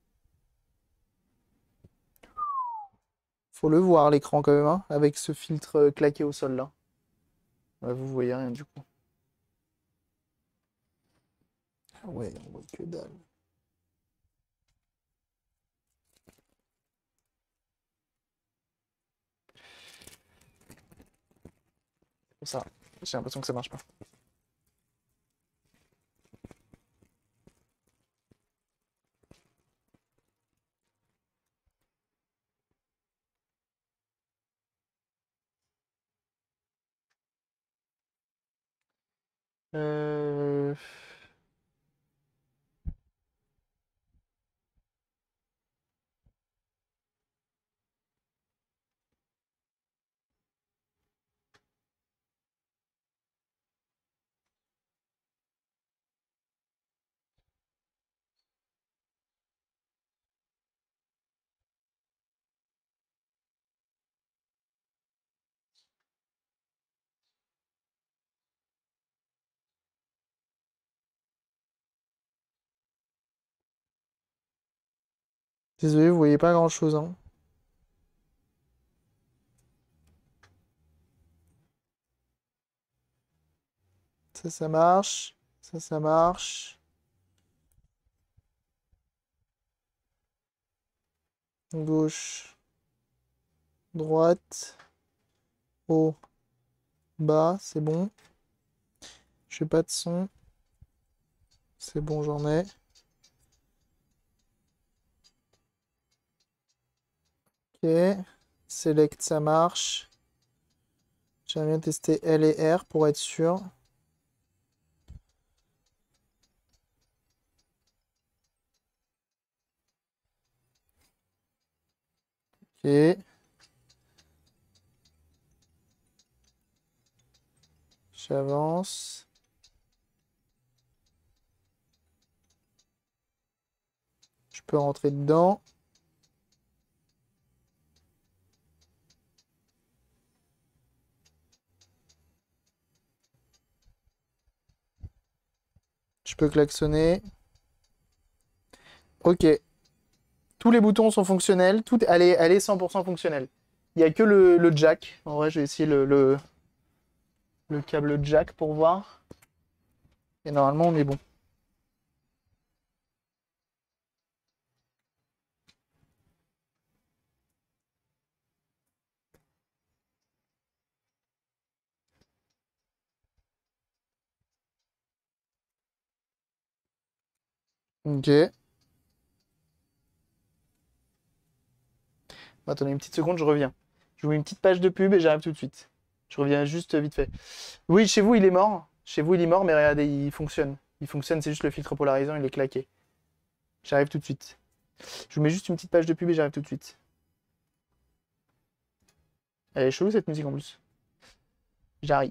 Faut le voir l'écran quand même, hein, avec ce filtre euh, claqué au sol là. Ouais, vous voyez rien du coup. Ah ouais, on voit que dalle. Pour ça, j'ai l'impression que ça marche pas. Euh... Désolé, vous voyez pas grand-chose, hein. Ça, ça marche. Ça, ça marche. Gauche, droite, haut, bas, c'est bon. Je fais pas de son. C'est bon, j'en ai. Ok. Select, ça marche. J'aimerais bien tester L et R pour être sûr. Ok. J'avance. Je peux rentrer dedans. Je peux klaxonner. Ok. Tous les boutons sont fonctionnels. Tout, elle est, elle est cent pour cent fonctionnelle. Il n'y a que le, le jack. En vrai, je vais essayer le, le, le câble jack pour voir. Et normalement, on est bon. Ok. Attendez une petite seconde, je reviens. Je vous mets une petite page de pub et j'arrive tout de suite. Je reviens juste vite fait. Oui, chez vous, il est mort. Chez vous, il est mort, mais regardez, il fonctionne. Il fonctionne, c'est juste le filtre polarisant, il est claqué. J'arrive tout de suite. Je vous mets juste une petite page de pub et j'arrive tout de suite. Elle est chelou cette musique en plus. J'arrive.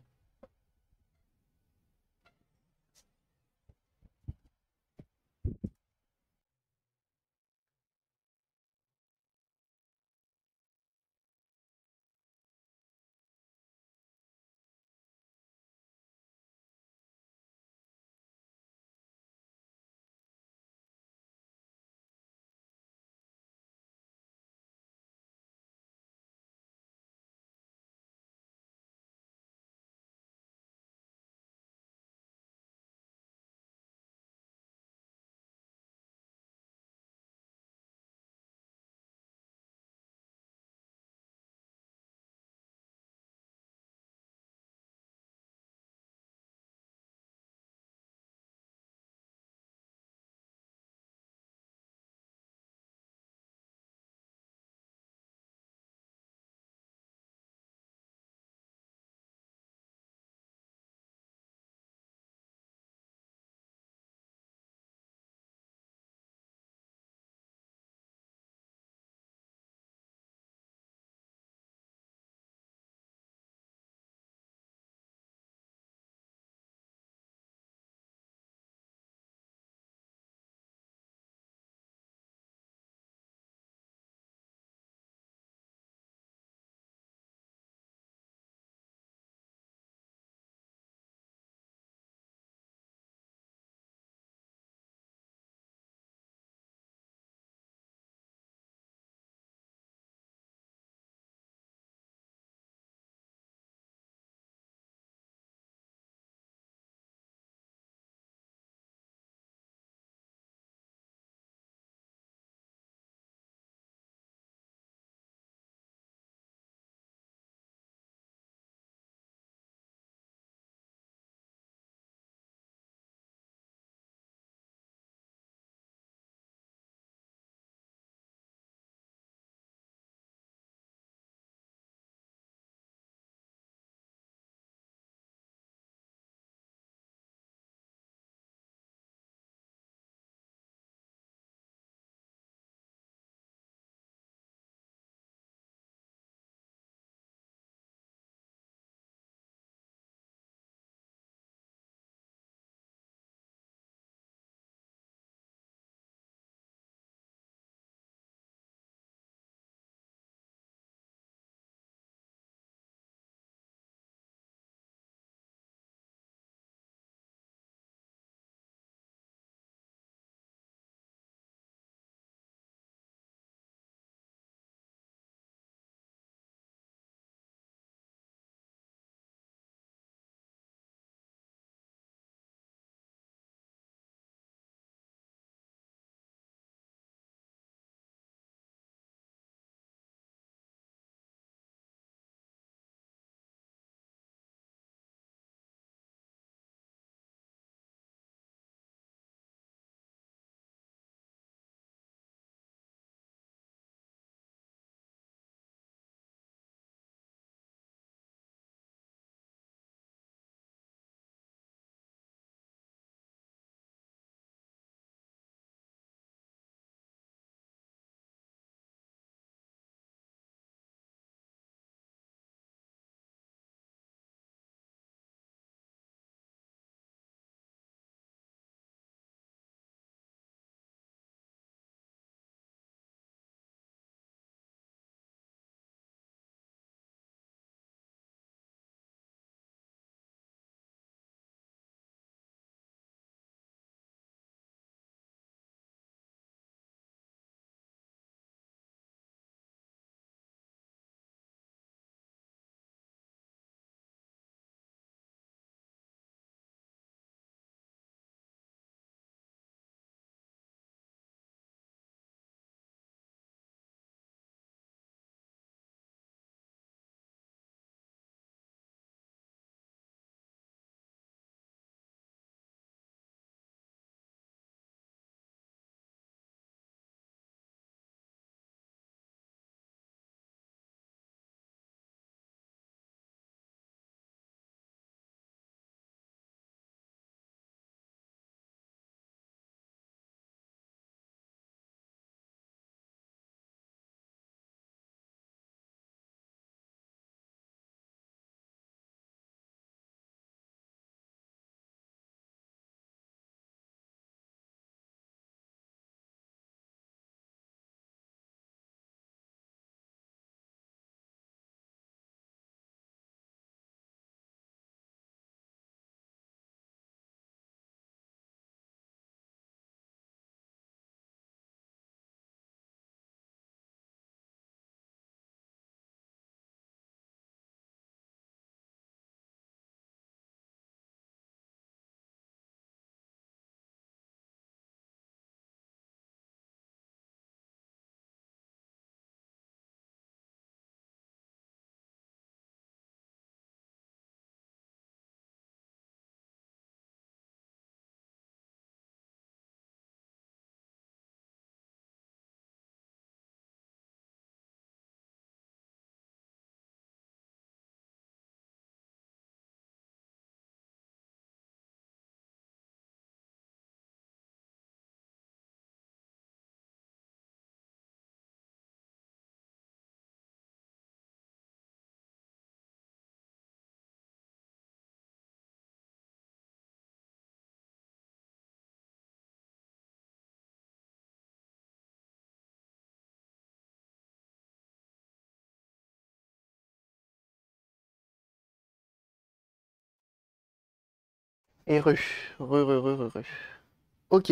Et re, re, re, re, re, re. Ok.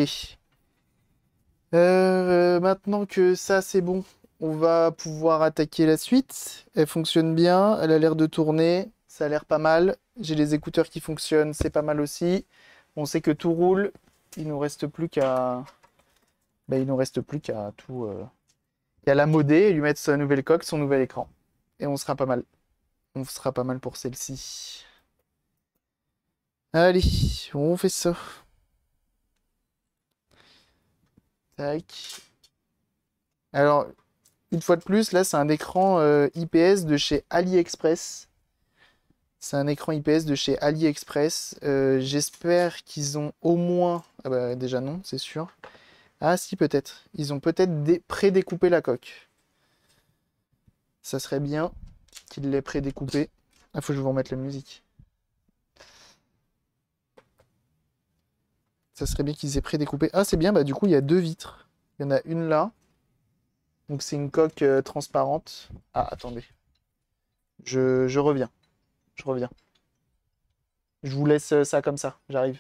Euh, maintenant que ça c'est bon, on va pouvoir attaquer la suite. Elle fonctionne bien, elle a l'air de tourner, ça a l'air pas mal. J'ai les écouteurs qui fonctionnent, c'est pas mal aussi. On sait que tout roule. Il nous reste plus qu'à, bah, il nous reste plus qu'à tout, euh, qu'à la modder et lui mettre sa nouvelle coque, son nouvel écran. Et on sera pas mal. On sera pas mal pour celle-ci. Allez, on fait ça. Tac. Alors, une fois de plus, là, c'est un écran euh, I P S de chez AliExpress. C'est un écran I P S de chez AliExpress. Euh, j'espère qu'ils ont au moins... Ah bah déjà non, c'est sûr. Ah si, peut-être. Ils ont peut-être dé... pré-découpé la coque. Ça serait bien qu'ils l'aient pré-découpé. Ah, faut que je vous remette la musique. Ça serait bien qu'ils aient pré-découpé. Ah, c'est bien, bah du coup, il y a deux vitres. Il y en a une là. Donc c'est une coque euh, transparente. Ah, attendez. Je, je reviens. Je reviens. Je vous laisse euh, ça comme ça. J'arrive.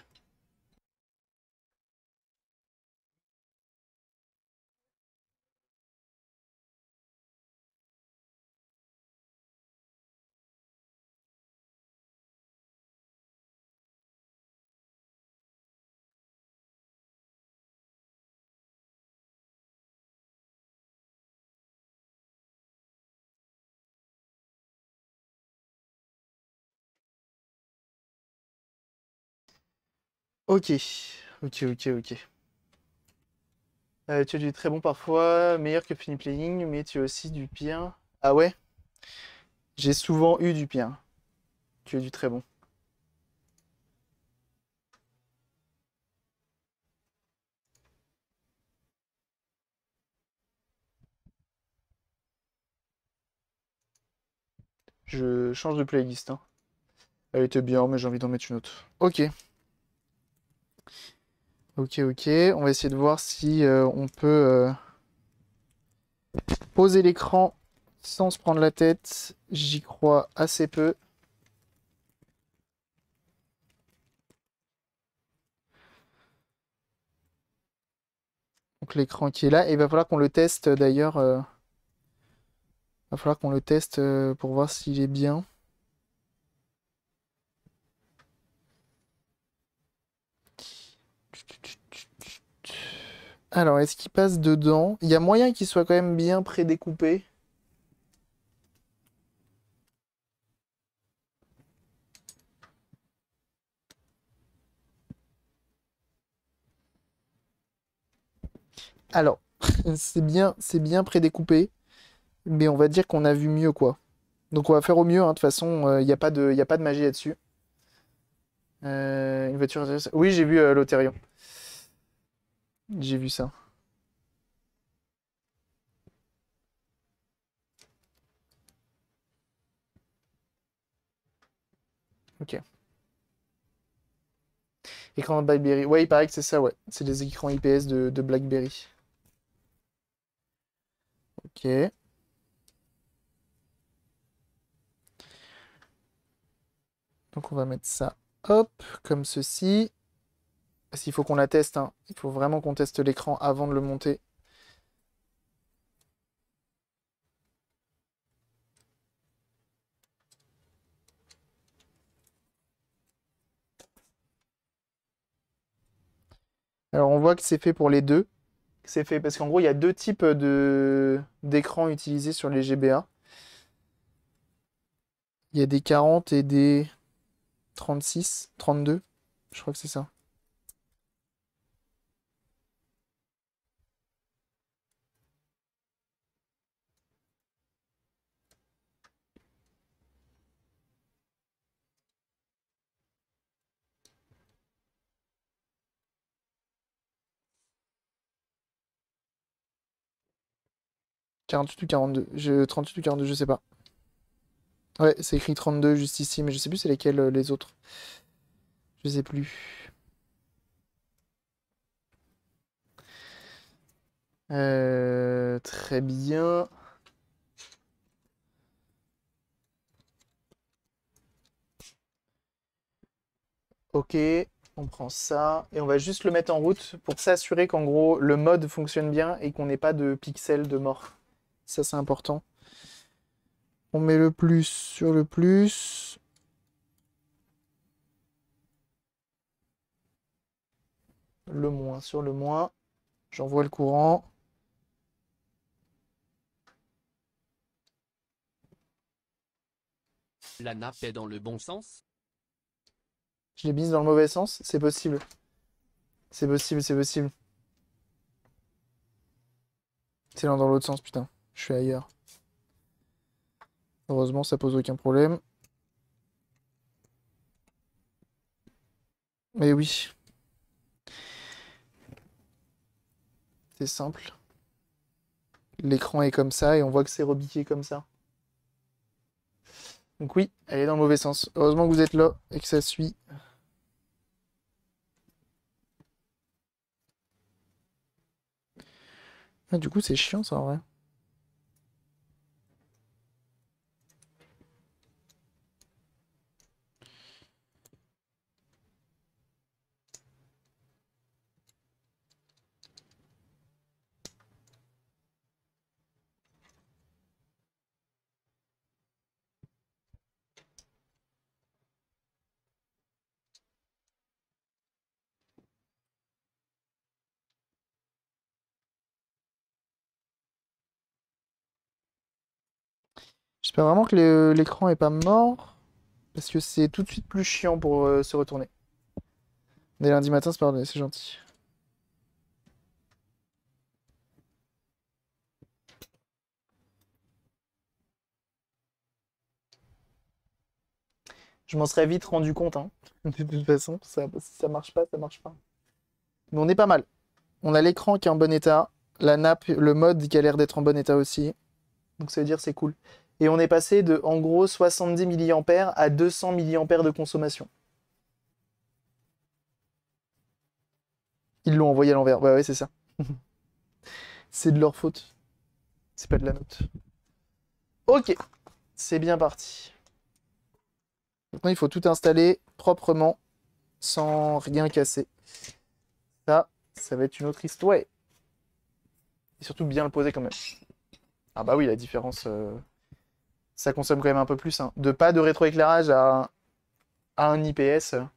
Ok. Ok, ok, ok. Euh, tu as du très bon parfois, meilleur que Funny Playing, mais tu as aussi du pire. Ah ouais? J'ai souvent eu du pire. Tu as du très bon. Je change de playlist, hein. Elle était bien, mais j'ai envie d'en mettre une autre. Ok. Ok, ok. On va essayer de voir si euh, on peut euh, poser l'écran sans se prendre la tête. J'y crois assez peu. Donc l'écran qui est là. Et il va falloir qu'on le teste d'ailleurs. euh, va falloir qu'on le teste euh, pour voir s'il est bien. Alors, est-ce qu'il passe dedans? Il y a moyen qu'il soit quand même bien prédécoupé. Alors, c'est bien, c'est bien prédécoupé, mais on va dire qu'on a vu mieux, quoi. Donc on va faire au mieux, hein. De toute façon, il n'y a pas de, y a pas de magie là-dessus. Euh, une voiture... Oui, j'ai vu euh, l'Otérion. J'ai vu ça. Ok. Écran de BlackBerry. Ouais, il paraît que c'est ça, ouais. C'est des écrans I P S de, de BlackBerry. Ok. Donc on va mettre ça, hop, comme ceci. Parce qu'il faut qu'on la teste, hein. Il faut vraiment qu'on teste l'écran avant de le monter. Alors on voit que c'est fait pour les deux. C'est fait parce qu'en gros, il y a deux types de d'écrans utilisés sur les G B A. Il y a des quarante et des trente-six, trente-deux. Je crois que c'est ça. quarante-huit ou quarante-deux. Je... trente-huit ou quarante-deux, je sais pas. Ouais, c'est écrit trente-deux juste ici, mais je sais plus c'est lesquels euh, les autres. Je sais plus. Euh, très bien. Ok. On prend ça et on va juste le mettre en route pour s'assurer qu'en gros le mode fonctionne bien et qu'on n'ait pas de pixels de mort. Ça c'est important. On met le plus sur le plus. Le moins sur le moins. J'envoie le courant. La nappe est dans le bon sens? Je l'ai mise dans le mauvais sens. C'est possible. C'est possible, c'est possible. C'est dans l'autre sens, putain. Je suis ailleurs. Heureusement, ça pose aucun problème. Mais oui. C'est simple. L'écran est comme ça et on voit que c'est rebiqué comme ça. Donc oui, elle est dans le mauvais sens. Heureusement que vous êtes là et que ça suit. Ah, du coup, c'est chiant ça en vrai. J'espère vraiment que le- l'écran est pas mort. Parce que c'est tout de suite plus chiant pour euh, se retourner. Dès lundi matin, c'est pardonné, c'est gentil. Je m'en serais vite rendu compte, hein. De toute façon, ça, si ça marche pas, ça marche pas. Mais on est pas mal. On a l'écran qui est en bon état, la nappe, le mode qui a l'air d'être en bon état aussi. Donc ça veut dire c'est cool. Et on est passé de, en gros, soixante-dix milliampères à deux cents milliampères de consommation. Ils l'ont envoyé à l'envers. Ouais, ouais, c'est ça. C'est de leur faute. C'est pas de la note. Ok, c'est bien parti. Maintenant, il faut tout installer proprement, sans rien casser. Ça, ça va être une autre histoire. Et surtout bien le poser quand même. Ah bah oui, la différence, euh, ça consomme quand même un peu plus, hein. De pas de rétroéclairage à, à un I P S. euh.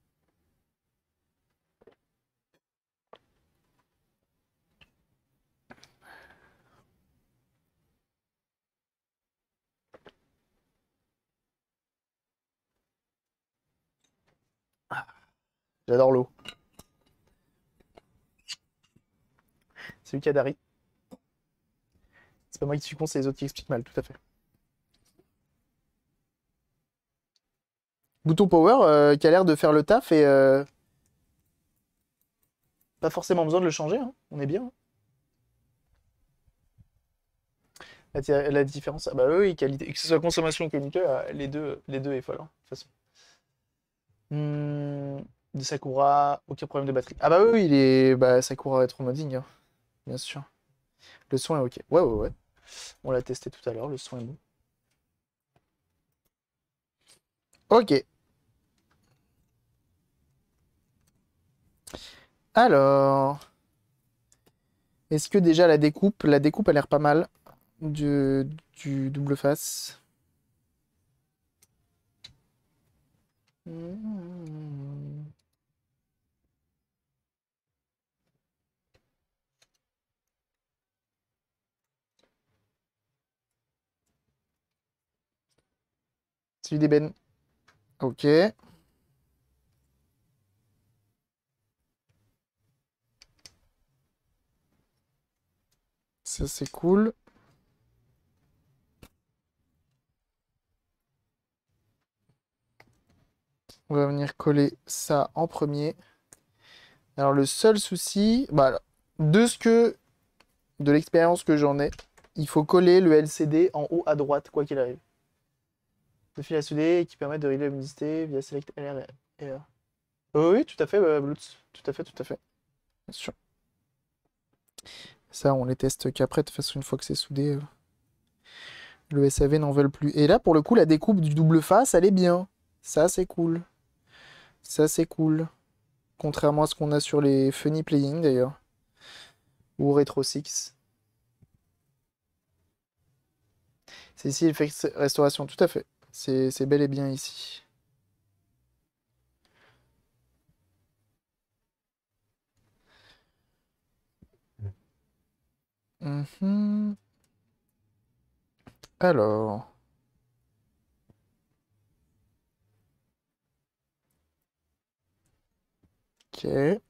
J'adore l'eau. C'est lui qui a Dari. C'est pas moi qui suis con, c'est les autres qui expliquent mal, tout à fait. Bouton power euh, qui a l'air de faire le taf et euh, pas forcément besoin de le changer, hein. On est bien, hein. La, ti- la différence, ah bah oui, qualité, que ce soit consommation ou qualité, euh, les deux, les deux est folle, hein, de toute façon. Hmm, de Sakura, aucun problème de batterie. Ah bah oui, oui, il est bah, Sakura rétro modding, hein, bien sûr. Le son est ok. Ouais, ouais, ouais. On l'a testé tout à l'heure, le son est bon. Ok. Alors, est-ce que déjà la découpe, la découpe a l'air pas mal du, du double face. Hmm. Celui d'ébène. Ok. Ça c'est cool. On va venir coller ça en premier. Alors le seul souci, bah, de ce que, de l'expérience que j'en ai, il faut coller le L C D en haut à droite, quoi qu'il arrive. Le fil à souder qui permet de régler la luminosité via Select L R et R. Oh oui, tout à fait, bah, Bluetooth. Tout à fait, tout à fait. Bien sûr. Ça, on les teste qu'après, de toute façon, une fois que c'est soudé, euh, le S A V n'en veulent plus. Et là, pour le coup, la découpe du double face, elle est bien. Ça, c'est cool. Ça, c'est cool. Contrairement à ce qu'on a sur les Funny Playing d'ailleurs. Ou Retro Six. C'est ici l'effet restauration, tout à fait. C'est c'est bel et bien ici. Mhm. Alors. Ok.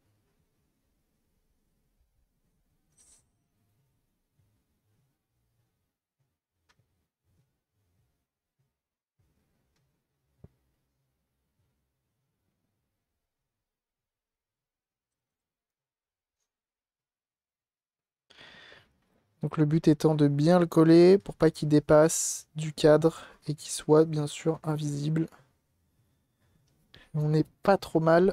Donc le but étant de bien le coller pour pas qu'il dépasse du cadre et qu'il soit bien sûr invisible. On n'est pas trop mal.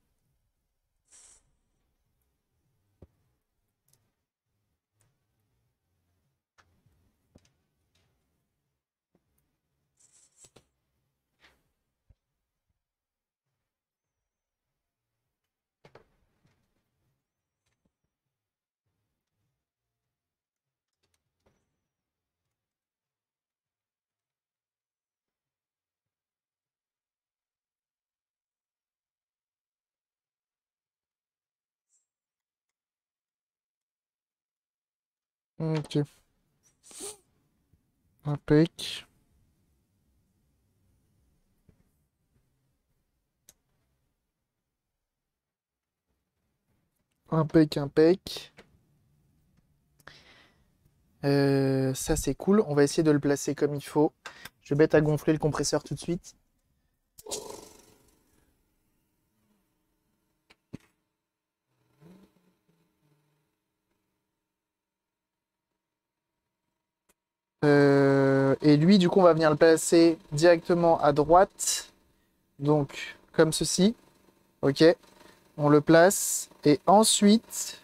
Ok. Impec. Impec, impec. Euh, ça c'est cool. On va essayer de le placer comme il faut. Je vais bête à gonfler le compresseur tout de suite. Euh, et lui, du coup, on va venir le placer directement à droite. Donc, comme ceci. Ok. On le place. Et ensuite,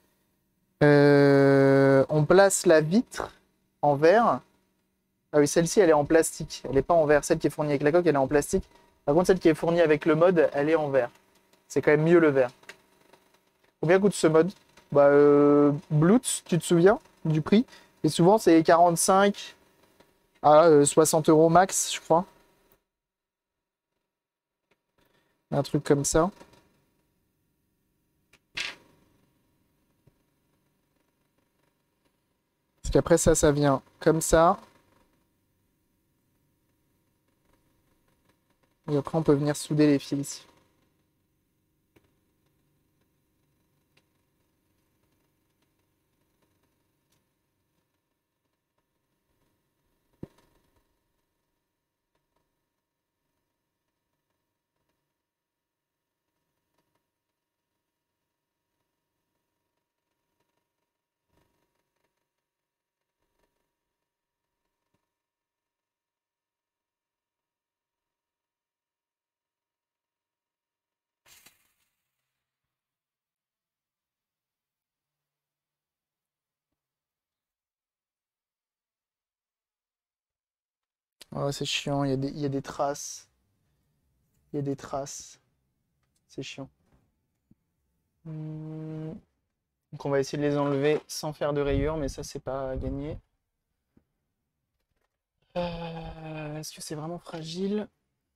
euh, on place la vitre en verre. Ah oui, celle-ci, elle est en plastique. Elle n'est pas en verre. Celle qui est fournie avec la coque, elle est en plastique. Par contre, celle qui est fournie avec le mode, elle est en verre. C'est quand même mieux le verre. Combien coûte ce mode? Bah, euh, Bluetooth, tu te souviens du prix? Et souvent, c'est quarante-cinq à euh, soixante euros max, je crois. Un truc comme ça. Parce qu'après ça, ça vient comme ça. Et après, on peut venir souder les fils ici. Oh, c'est chiant, il y a des, il y a des traces. Il y a des traces. C'est chiant. Hmm. Donc on va essayer de les enlever sans faire de rayures, mais ça, c'est pas gagné. Euh, Est-ce que c'est vraiment fragile?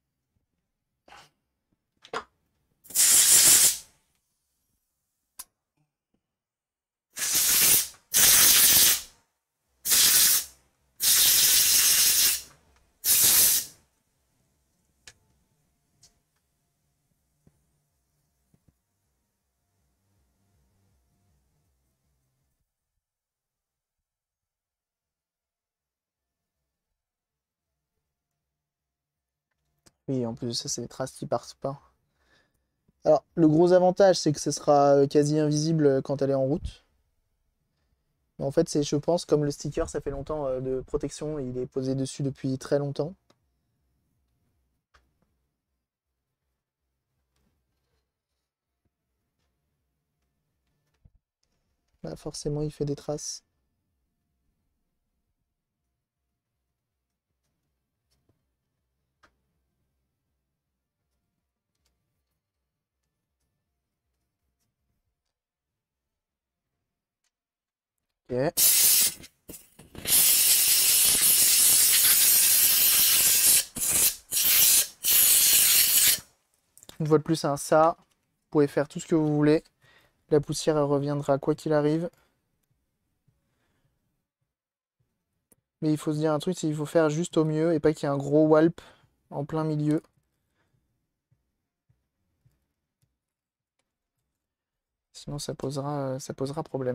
Oui, en plus de ça, c'est des traces qui partent pas. Alors, le gros avantage, c'est que ce sera euh, quasi invisible euh, quand elle est en route. Mais en fait, c'est, je pense, comme le sticker, ça fait longtemps euh, de protection, il est posé dessus depuis très longtemps. Bah, forcément, il fait des traces. Ok. Une fois de plus, hein, ça, vous pouvez faire tout ce que vous voulez. La poussière, elle reviendra quoi qu'il arrive. Mais il faut se dire un truc, c'est qu'il faut faire juste au mieux et pas qu'il y ait un gros walp en plein milieu. Sinon, ça posera, ça posera problème.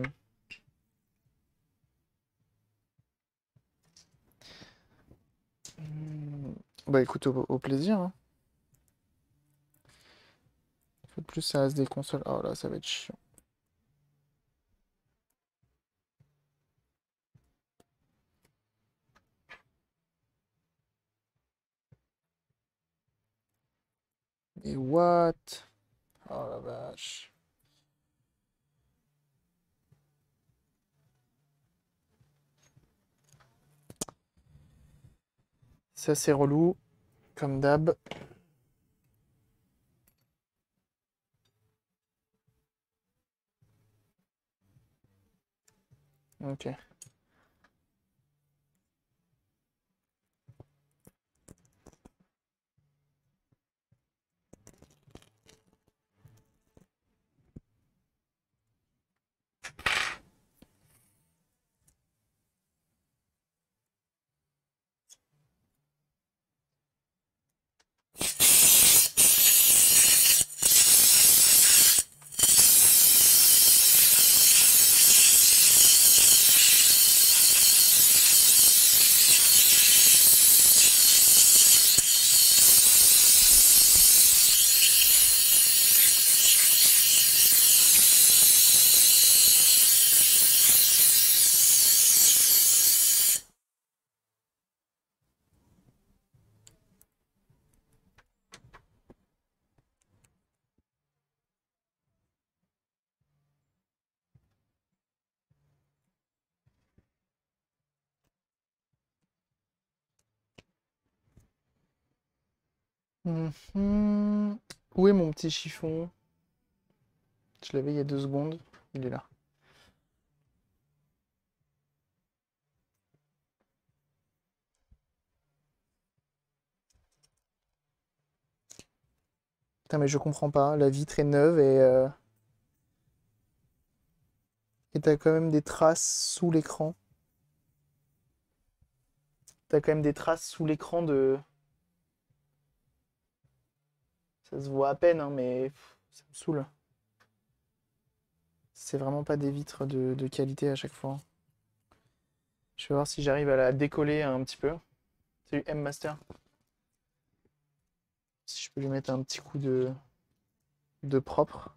Hmm. Bah écoute, au, au plaisir. Hein. Une fois de plus, ça reste des consoles. Oh là, ça va être chiant. Et what? Oh la vache. Ça, c'est relou, comme d'hab. Ok. Mhm. Où est mon petit chiffon? Je l'avais il y a deux secondes. Il est là. Putain, mais je comprends pas. La vitre est neuve et euh, et t'as quand même des traces sous l'écran. T'as quand même des traces sous l'écran de. Ça se voit à peine, hein, mais pff, ça me saoule. C'est vraiment pas des vitres de, de qualité à chaque fois. Je vais voir si j'arrive à la décoller un petit peu. Salut M-Master. Si je peux lui mettre un petit coup de, de propre.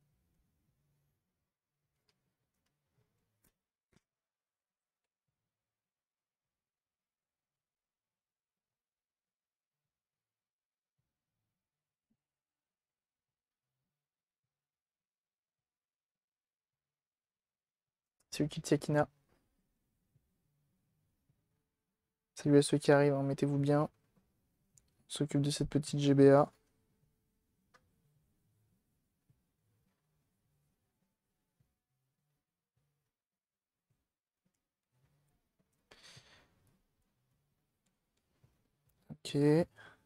Salut Kitiakina. Salut à ceux qui arrivent, hein, mettez-vous bien. On s'occupe de cette petite G B A. Ok.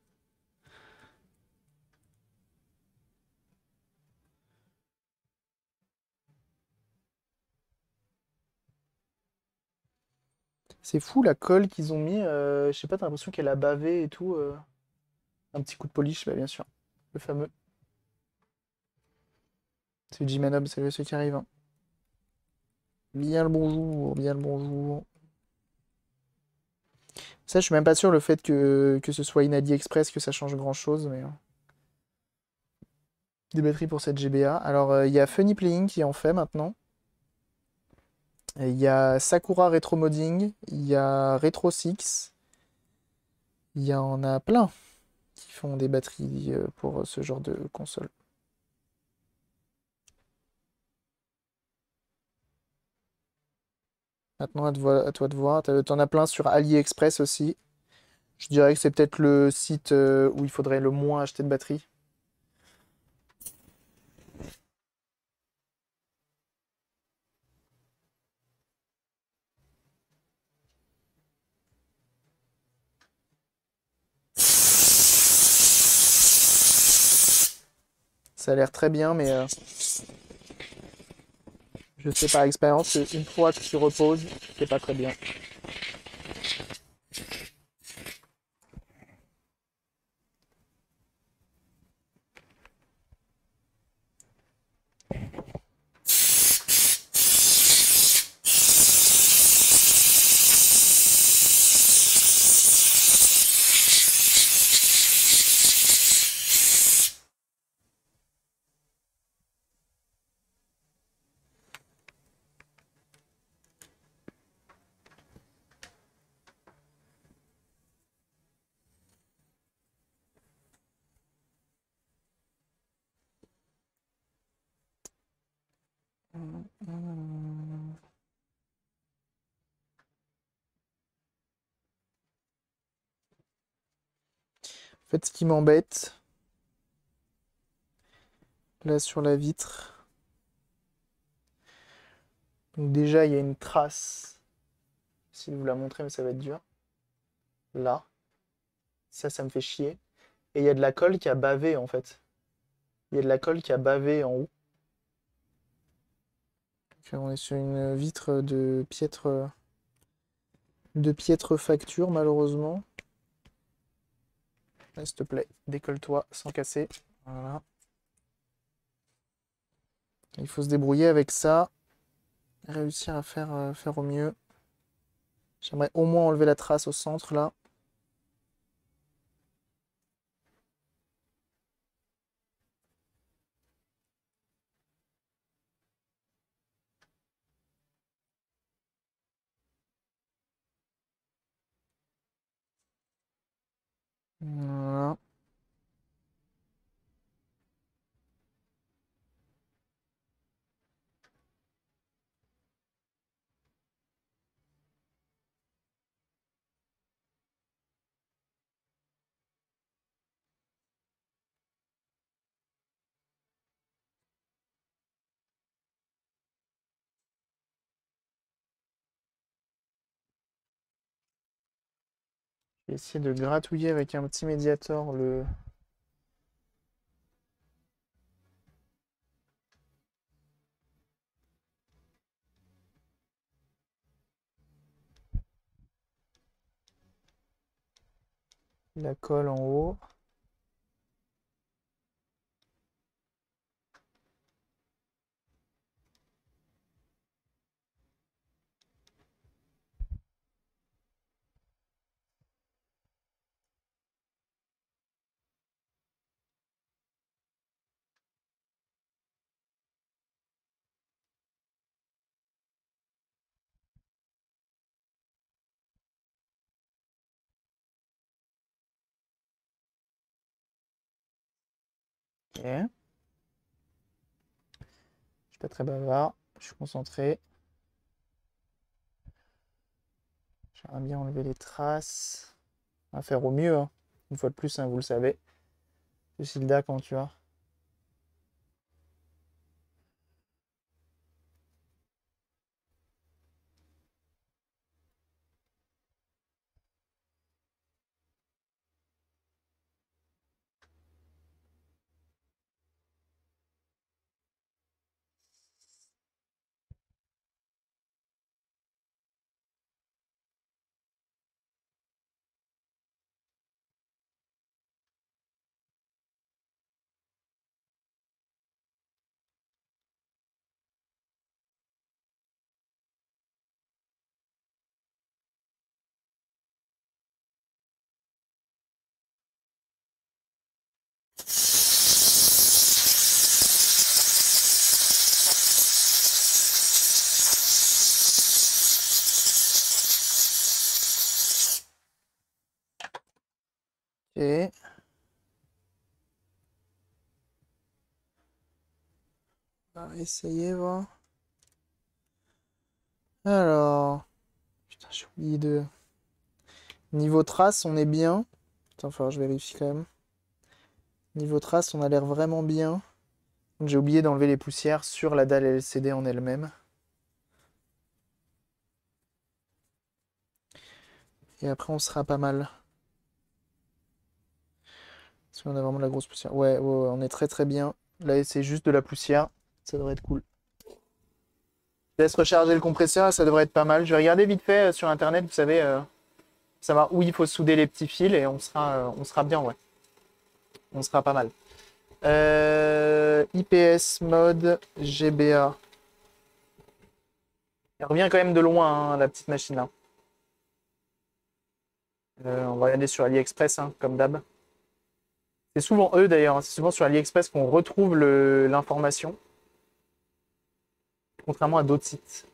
C'est fou la colle qu'ils ont mis. Euh, je sais pas, t'as l'impression qu'elle a bavé et tout. euh. Un petit coup de polish, bah bien sûr. Le fameux. C'est Jimanob, salut à ceux qui arrivent. Hein. Bien le bonjour, bien le bonjour. Ça, je suis même pas sûr le fait que, que ce soit in AliExpress que ça change grand chose, mais. euh. Des batteries pour cette G B A. Alors, euh, il y a Funny Playing qui en fait maintenant. Et il y a Sakura Retro Modding. Il y a Retro Six. Il y en a plein qui font des batteries euh, pour ce genre de console. Maintenant, à, te vo- à toi de voir. T'as- T'en as plein sur AliExpress aussi. Je dirais que c'est peut-être le site euh, où il faudrait le moins acheter de batterie. Ça a l'air très bien, mais euh, je sais par expérience qu'une fois que tu reposes, c'est pas très bien. En fait, ce qui m'embête, là sur la vitre, donc déjà il y a une trace. Si je vous la montrer, mais ça va être dur. Là, ça, ça me fait chier. Et il y a de la colle qui a bavé en fait. Il y a de la colle qui a bavé en haut. Donc, on est sur une vitre de piètre, de piètre facture malheureusement. Là, s'il te plaît, décolle-toi sans casser. Voilà. Il faut se débrouiller avec ça. Réussir à faire, euh, faire au mieux. J'aimerais au moins enlever la trace au centre là. Voilà. Je vais essayer de gratouiller avec un petit médiator le, la colle en haut. Ok. Je suis pas très bavard. Je suis concentré. J'aimerais bien enlever les traces. On va faire au mieux, hein. Une fois de plus, hein, vous le savez. Lucilda, comment tu vas? Ok. On va essayer, voir. Alors. Putain, j'ai oublié de. Niveau trace, on est bien. Attends, faut que je vérifie quand même. Niveau trace, on a l'air vraiment bien. J'ai oublié d'enlever les poussières sur la dalle L C D en elle-même. Et après, on sera pas mal. Parce qu'on a vraiment de la grosse poussière. Ouais, ouais, ouais, on est très très bien. Là, c'est juste de la poussière. Ça devrait être cool. Je laisse recharger le compresseur, ça devrait être pas mal. Je vais regarder vite fait euh, sur internet, vous savez, euh, savoir où il faut souder les petits fils et on sera, euh, on sera bien, ouais. On sera pas mal. Euh, I P S mode G B A. Elle revient quand même de loin, hein, la petite machine là. Euh, on va regarder sur AliExpress, hein, comme d'hab. C'est souvent eux d'ailleurs, hein, c'est souvent sur AliExpress qu'on retrouve le- l'information. Contrairement à d'autres sites.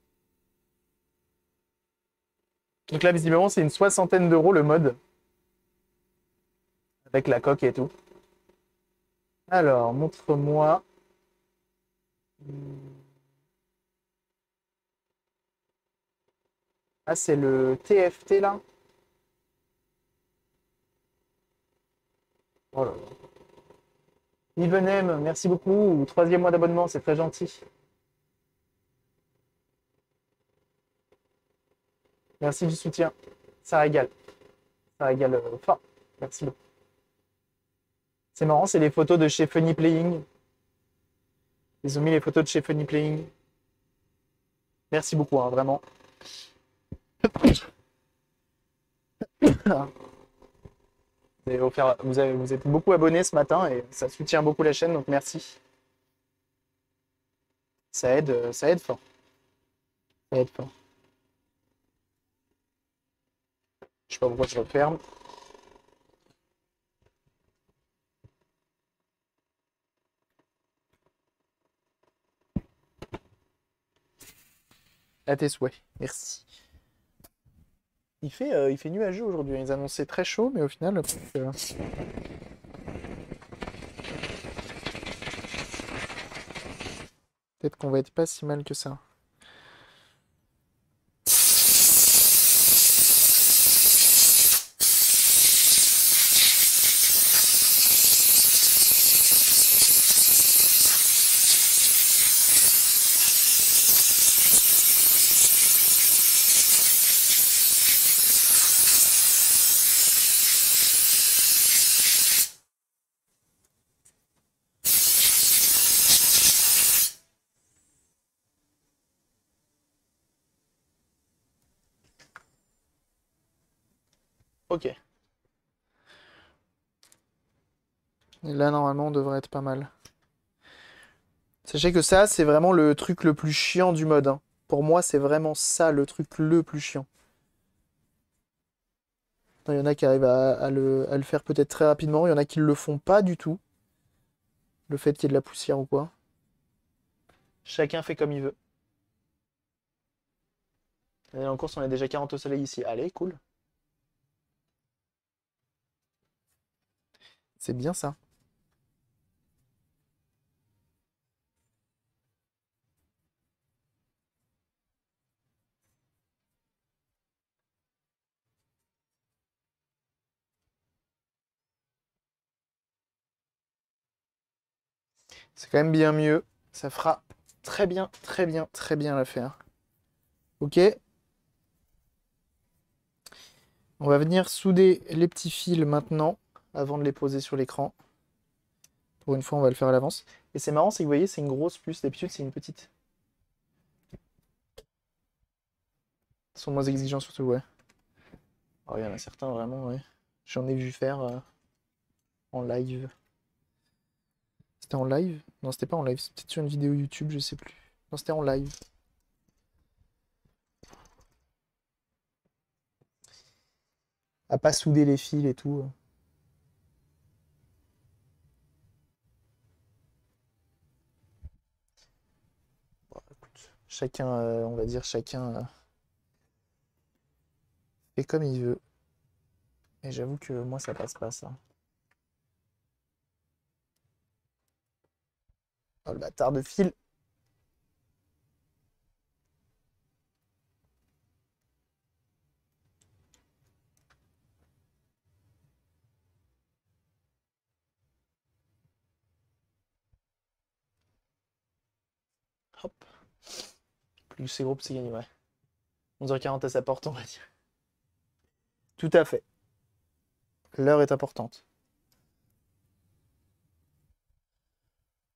Donc là, visiblement, c'est une soixantaine d'euros le mode. Avec la coque et tout. Alors, montre-moi. Ah, c'est le T F T là. Oh là là. Ivenem, merci beaucoup. Troisième mois d'abonnement, c'est très gentil. Merci du soutien. Ça régale. Ça régale euh, fort. Merci beaucoup. C'est marrant, c'est les photos de chez Funny Playing. Ils ont mis les photos de chez Funny Playing. Merci beaucoup, hein, vraiment. Vous, avez offert- vous, avez- vous êtes beaucoup abonnés ce matin et ça soutient beaucoup la chaîne, donc merci. Ça aide, euh, ça aide fort. Ça aide fort. Je sais pas pourquoi je referme. À tes souhaits. Merci. Il fait, euh, il fait nuageux aujourd'hui. Ils annonçaient très chaud, mais au final, euh, peut-être qu'on va être pas si mal que ça. Ok. Et là, normalement, on devrait être pas mal. Sachez que ça, c'est vraiment le truc le plus chiant du mode, hein. Pour moi, c'est vraiment ça le truc le plus chiant. Il y en a qui arrivent à, à le, à le faire peut-être très rapidement. Il y en a qui ne le font pas du tout. Le fait qu'il y ait de la poussière ou quoi. Chacun fait comme il veut. Et en course, on est déjà quarante au soleil ici. Allez, cool. C'est bien ça. C'est quand même bien mieux. Ça fera très bien, très bien, très bien l'affaire. Ok. On va venir souder les petits fils maintenant, avant de les poser sur l'écran. Pour une fois, on va le faire à l'avance. Et c'est marrant, c'est que vous voyez, c'est une grosse puce. D'habitude, c'est une petite. Ils sont moins exigeants surtout, ouais. Alors, il y en a certains, vraiment, ouais. J'en ai vu faire euh, en live. C'était en live? Non, c'était pas en live. C'était sur une vidéo YouTube, je sais plus. Non, c'était en live. À pas souder les fils et tout. Bon, écoute, chacun, euh, on va dire, chacun euh, fait comme il veut. Et j'avoue que moi, ça passe pas, ça. Oh, le bâtard de fil. Hop. Plus c'est gros, plus c'est gagné, ouais. onze heures quarante à sa porte, on va dire. Tout à fait. L'heure est importante.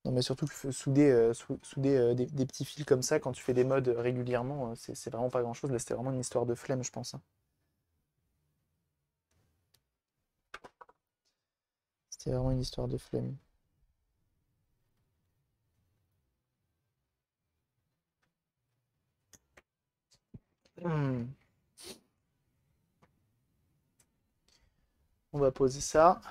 Non, mais surtout que souder, euh, sou- souder euh, des, des petits fils comme ça quand tu fais des mods régulièrement, euh, c'est c'est vraiment pas grand-chose. Là, c'était vraiment une histoire de flemme, je pense, hein. C'était vraiment une histoire de flemme. Hmm. On va poser ça.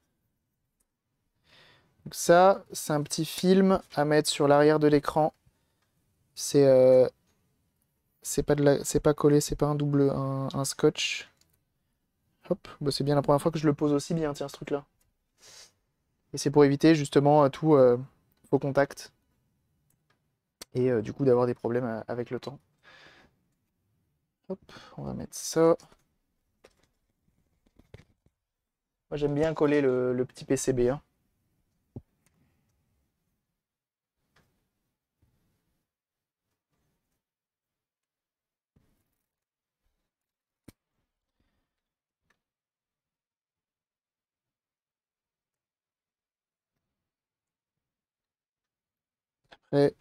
Donc ça, c'est un petit film à mettre sur l'arrière de l'écran. C'est euh, c'est pas de la... c'est pas collé, c'est pas un double, un, un scotch. Hop, bah, c'est bien la première fois que je le pose aussi bien, tiens, ce truc-là. Et c'est pour éviter justement euh, tout euh, faux contact. Et euh, du coup d'avoir des problèmes euh, avec le temps. Hop, on va mettre ça. Moi j'aime bien coller le, le petit P C B, hein. Après,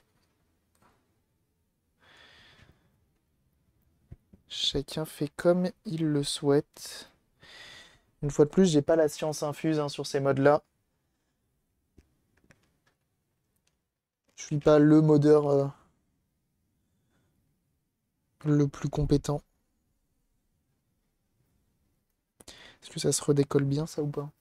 chacun fait comme il le souhaite. Une fois de plus, j'ai pas la science infuse hein, sur ces modes-là. Je suis pas le modeur euh, le plus compétent. Est-ce que ça se redécolle bien ça ou pas?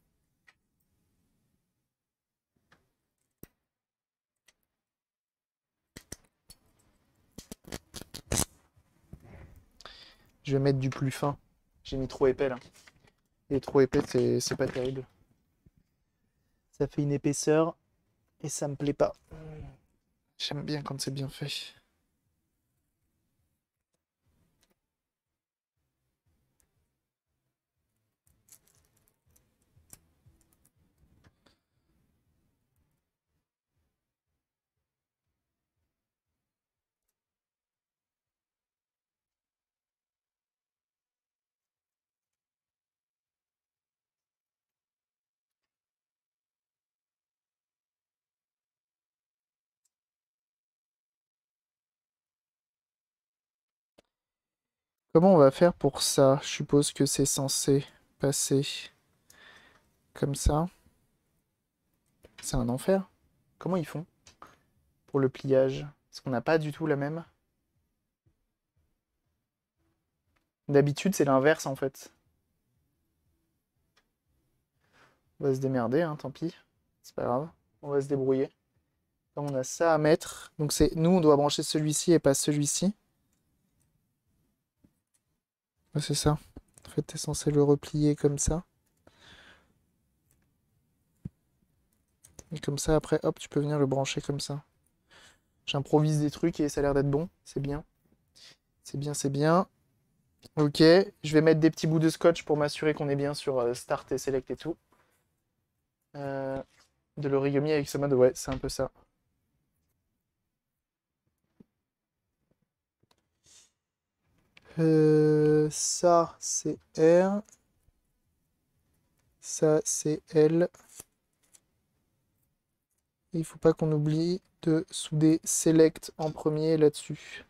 Je vais mettre du plus fin. J'ai mis trop épais là. Et trop épais, c'est c'est pas terrible. Ça fait une épaisseur et ça me plaît pas. J'aime bien quand c'est bien fait. Comment on va faire pour ça? Je suppose que c'est censé passer comme ça. C'est un enfer. Comment ils font pour le pliage? Parce qu'on n'a pas du tout la même. D'habitude, c'est l'inverse en fait. On va se démerder, hein, tant pis. C'est pas grave. On va se débrouiller. Là, on a ça à mettre. Donc c'est nous, on doit brancher celui-ci et pas celui-ci. Ouais, c'est ça. En fait, t'es censé le replier comme ça. Et comme ça, après, hop, tu peux venir le brancher comme ça. J'improvise des trucs et ça a l'air d'être bon. C'est bien. C'est bien, c'est bien. Ok, je vais mettre des petits bouts de scotch pour m'assurer qu'on est bien sur euh, Start et Select et tout. Euh, de l'origami avec ce mode, ouais, c'est un peu ça. Euh, ça, c'est R. Ça, c'est L. Il faut pas qu'on oublie de souder Select en premier là-dessus.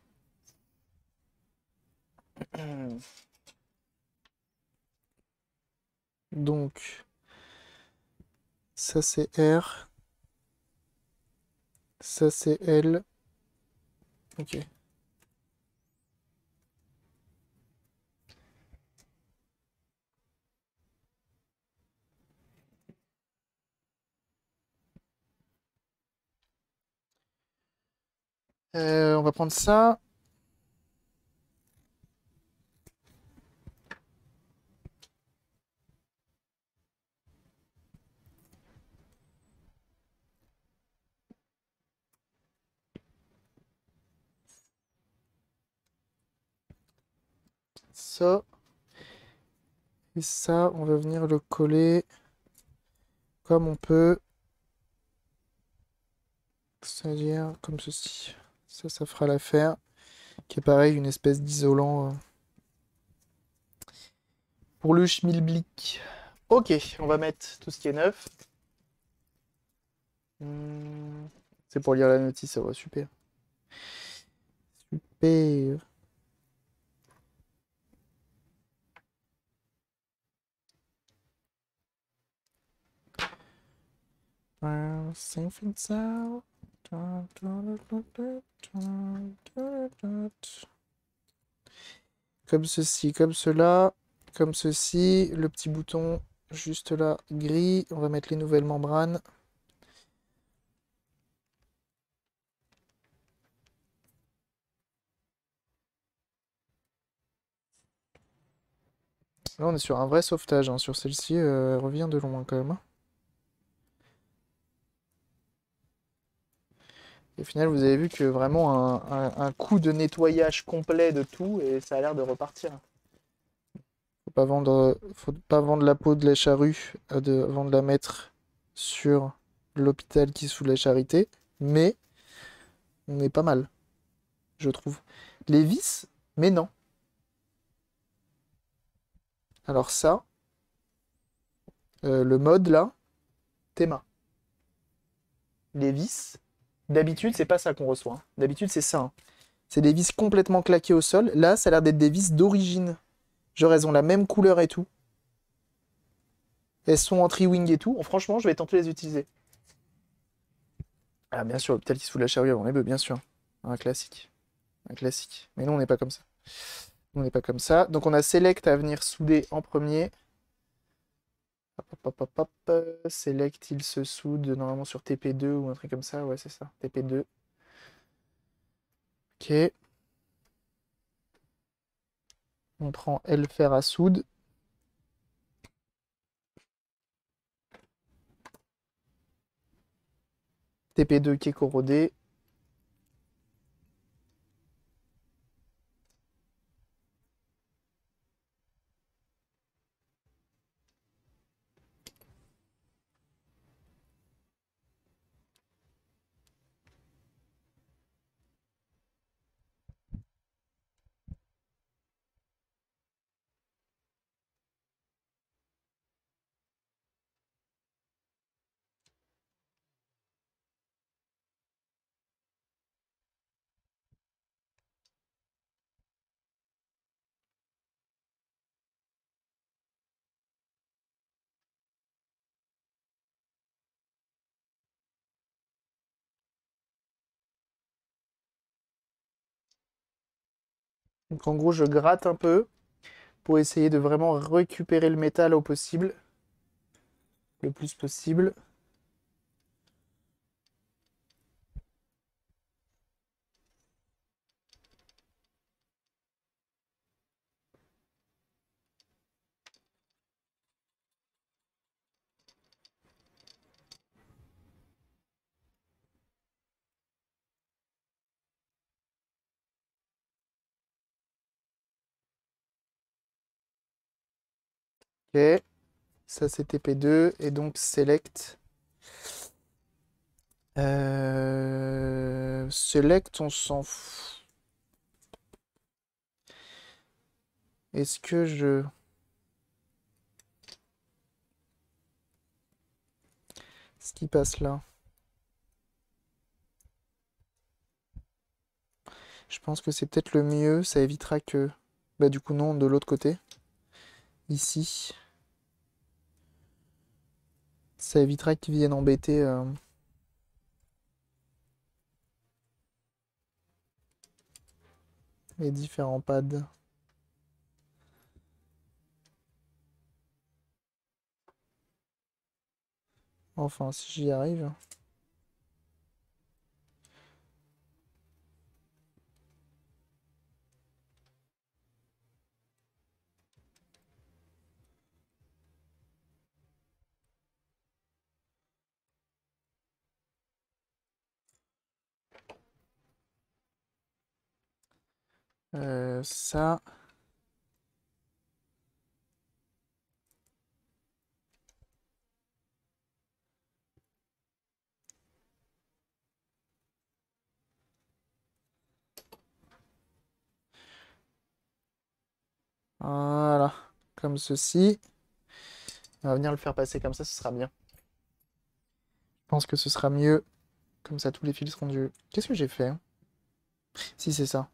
Donc, ça c'est R. Ça c'est L. Ok. Euh, on va prendre ça. Ça. Et ça, on va venir le coller comme on peut. C'est-à-dire comme ceci. Ça, ça fera l'affaire. Qui est pareil, une espèce d'isolant euh, pour le schmilblick. Ok, on va mettre tout ce qui est neuf. Hmm, C'est pour lire la notice, ça va, super. Super. Well, safe and sound. Comme ceci, comme cela, comme ceci. Le petit bouton juste là, gris. On va mettre les nouvelles membranes. Là, on est sur un vrai sauvetage. Hein. Sur celle-ci, euh, elle revient de loin quand même. Hein. Et au final, vous avez vu que vraiment un, un- un coup de nettoyage complet de tout et ça a l'air de repartir. Faut pas vendre, faut pas vendre la peau de la charrue euh, de, avant de la mettre sur l'hôpital qui est sous la charité, mais on est pas mal, je trouve. Les vis, mais non. Alors ça, euh, le mode là, Théma. Les vis, d'habitude, c'est pas ça qu'on reçoit. Hein. D'habitude, c'est ça. Hein. C'est des vis complètement claquées au sol. Là, ça a l'air d'être des vis d'origine. Genre, elles ont la même couleur et tout. Elles sont en tri-wing et tout. Oh, franchement, je vais tenter de les utiliser. Ah, bien sûr, l'hôpital qui se fout de la charrue avant les bœufs, bien sûr. Un classique. Un classique. Mais nous, on n'est pas comme ça. Nous, on n'est pas comme ça. Donc, on a Select à venir souder en premier. Hop, hop, hop, hop, hop. Select, il se soude normalement sur T P deux ou un truc comme ça. Ouais, c'est ça. T P deux. Ok. On prend L fer à soude. T P deux qui est corrodé. Donc en gros, je gratte un peu pour essayer de vraiment récupérer le métal au possible. Le plus possible. Ok. Ça, c'est T P deux. Et donc, Select. Euh, Select, on s'en fout. Est-ce que je... Ce qui passe là. Je pense que c'est peut-être le mieux. Ça évitera que... Bah du coup non, de l'autre côté. Ici. Ça évitera qu'ils viennent embêter euh, les différents pads. Enfin, si j'y arrive. Euh, ça... Voilà. Comme ceci. On va venir le faire passer comme ça, ce sera bien. pense que ce sera mieux. Comme ça, tous les fils seront du... Qu'est-ce que j'ai fait? Si, c'est ça.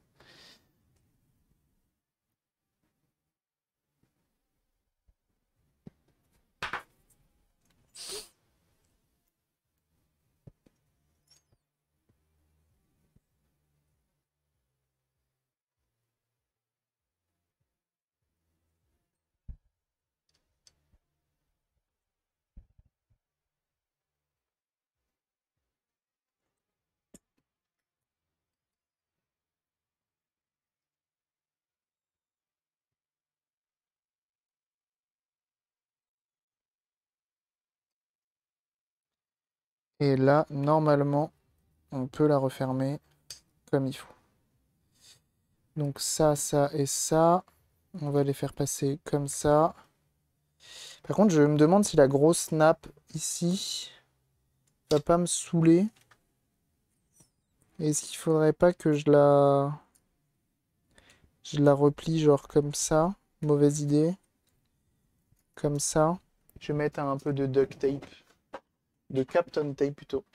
Et là, normalement, on peut la refermer comme il faut. Donc ça, ça et ça, on va les faire passer comme ça. Par contre, je me demande si la grosse nappe ici va pas me saouler. Est-ce qu'il faudrait pas que je la... Je la replie genre comme ça? Mauvaise idée. Comme ça. Je vais mettre un peu de duct tape. De Captain Tape plutôt.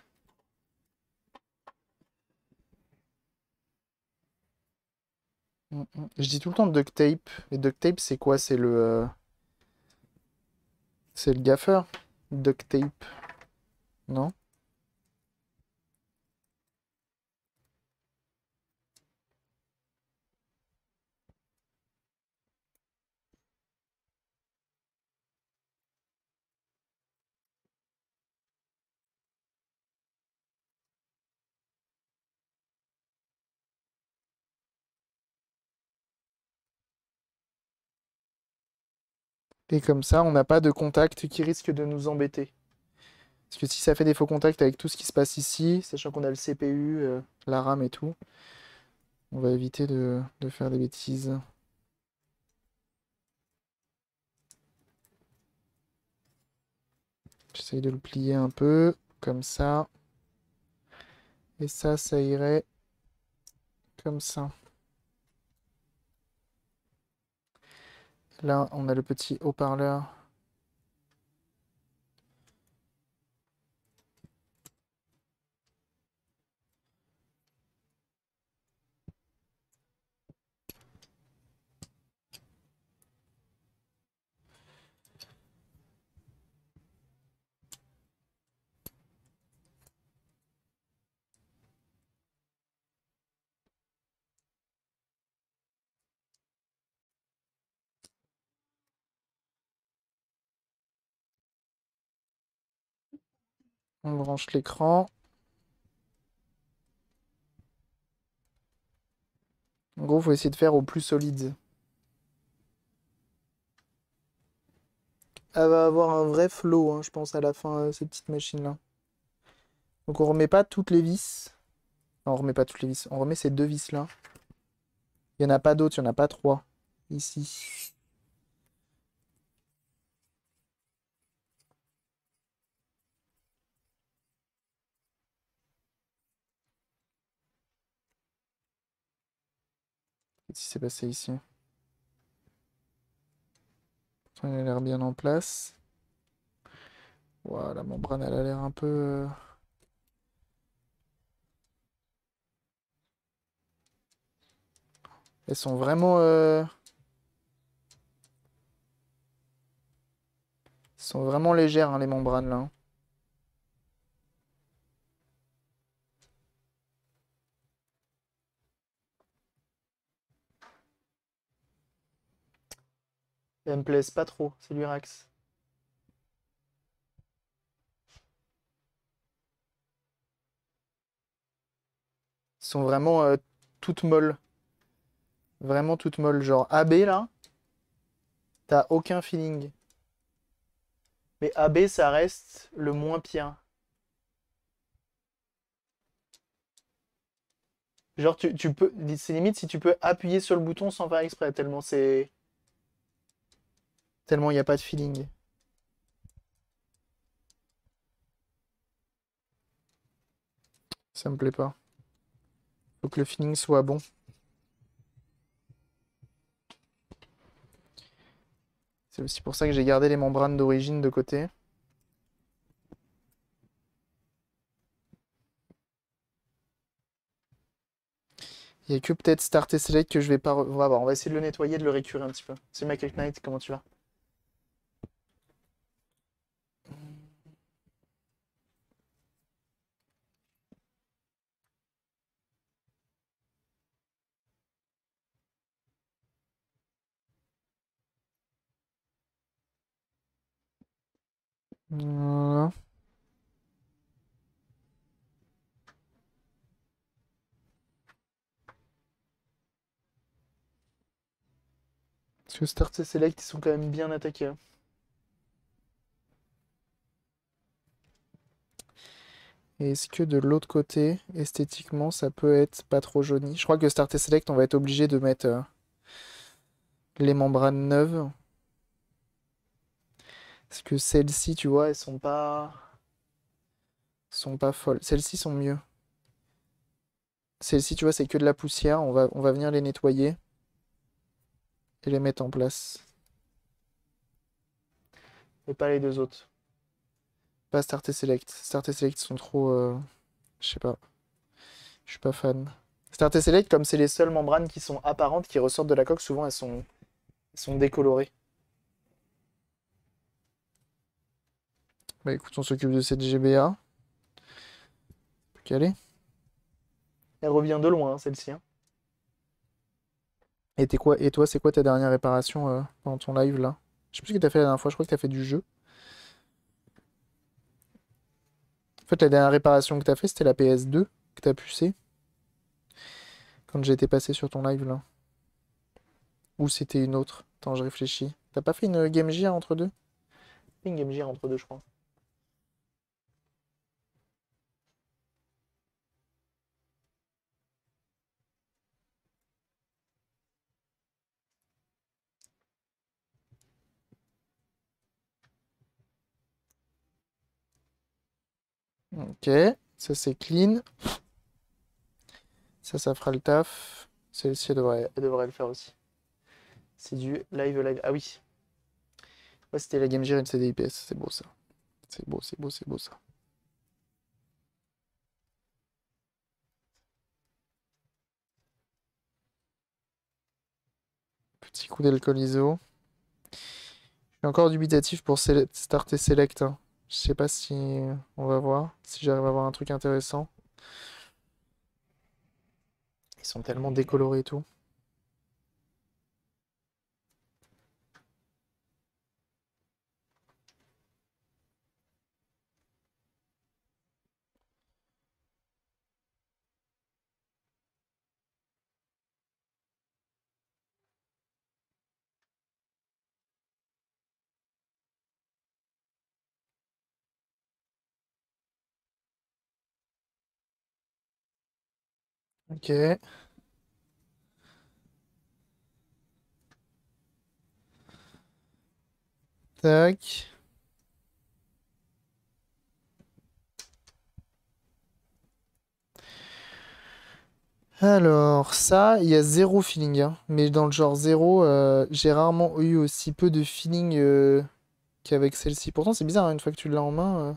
Mm, mm. Je dis tout le temps duct tape. Et duct tape, c'est quoi? C'est le... euh, C'est le gaffeur. Duct tape. Non? Et comme ça, on n'a pas de contact qui risque de nous embêter. Parce que si ça fait des faux contacts avec tout ce qui se passe ici, sachant qu'on a le C P U, euh, la RAM et tout, on va éviter de, de faire des bêtises. J'essaye de le plier un peu, comme ça. Et ça, ça irait comme ça. Là, on a le petit haut-parleur. On branche l'écran. En gros, il faut essayer de faire au plus solide. Elle va avoir un vrai flow, hein, je pense, à la fin, euh, cette petite machine-là. Donc on remet pas toutes les vis. Non, on remet pas toutes les vis. On remet ces deux vis-là. Il n'y en a pas d'autres, il n'y en a pas trois. Ici. Qu'est-ce qui s'est passé ici? Elle a l'air bien en place. Voilà, la membrane, elle a l'air un peu... euh, Elles sont vraiment... euh, Elles sont vraiment légères, hein, les membranes, là, hein. Elles me plaisent pas trop, c'est l'Urax. Elles sont vraiment euh, toutes molles. Vraiment toutes molles. Genre A B, là, t'as aucun feeling. Mais A B, ça reste le moins pire. Genre, tu, tu peux... C'est limite si tu peux appuyer sur le bouton sans faire exprès, tellement c'est... Tellement il n'y a pas de feeling. Ça me plaît pas. Faut que le feeling soit bon. C'est aussi pour ça que j'ai gardé les membranes d'origine de côté. Il y a que peut-être Start et Select que je vais pas... re- On va voir, on va essayer de le nettoyer, de le récurer un petit peu. C'est Michael Knight, comment tu vas? Voilà. Parce que Start et Select, ils sont quand même bien attaqués, hein. Et est-ce que de l'autre côté, esthétiquement, ça peut être pas trop jauni? Je crois que Start et Select, on va être obligé de mettre euh, les membranes neuves. Parce que celles-ci, tu vois, elles sont pas... sont pas folles. Celles-ci sont mieux. Celles-ci, tu vois, c'est que de la poussière. On va, on va venir les nettoyer et les mettre en place. Et pas les deux autres. Pas Start et Select. Start et Select sont trop... euh, Je sais pas. Je suis pas fan. Start et Select, comme c'est les seules membranes qui sont apparentes, qui ressortent de la coque, souvent elles sont, elles sont décolorées. Bah écoute, on s'occupe de cette G B A. Plus qu'à aller. Elle revient de loin, hein, celle-ci, hein. Et, t'es quoi... Et toi, c'est quoi ta dernière réparation euh, pendant ton live là? Je sais plus ce que t'as fait la dernière fois, je crois que t'as fait du jeu. En fait, la dernière réparation que t'as fait, c'était la P S deux que t'as pucé. Quand j'ai été passé sur ton live là. Ou c'était une autre? Attends, je réfléchis. T'as pas fait une Game Gear entre deux? Une Game Gear entre deux, je crois. Ok, ça c'est clean. Ça, ça fera le taf. Celle-ci, elle devrait, elle devrait le faire aussi. C'est du live live. Ah oui. Ouais, c'était la Game Gear L C D I P S. C'est beau ça. C'est beau, c'est beau, c'est beau ça. Petit coup d'alcool iso. Je suis encore dubitatif pour Sele- Start et Select, hein. Je sais pas si on va voir. Si j'arrive à avoir un truc intéressant. Ils sont tellement décolorés et tout. Ok. Tac. Alors, ça, il y a zéro feeling, hein. Mais dans le genre zéro, euh, j'ai rarement eu aussi peu de feeling euh, qu'avec celle-ci. Pourtant, c'est bizarre, hein, une fois que tu l'as en main,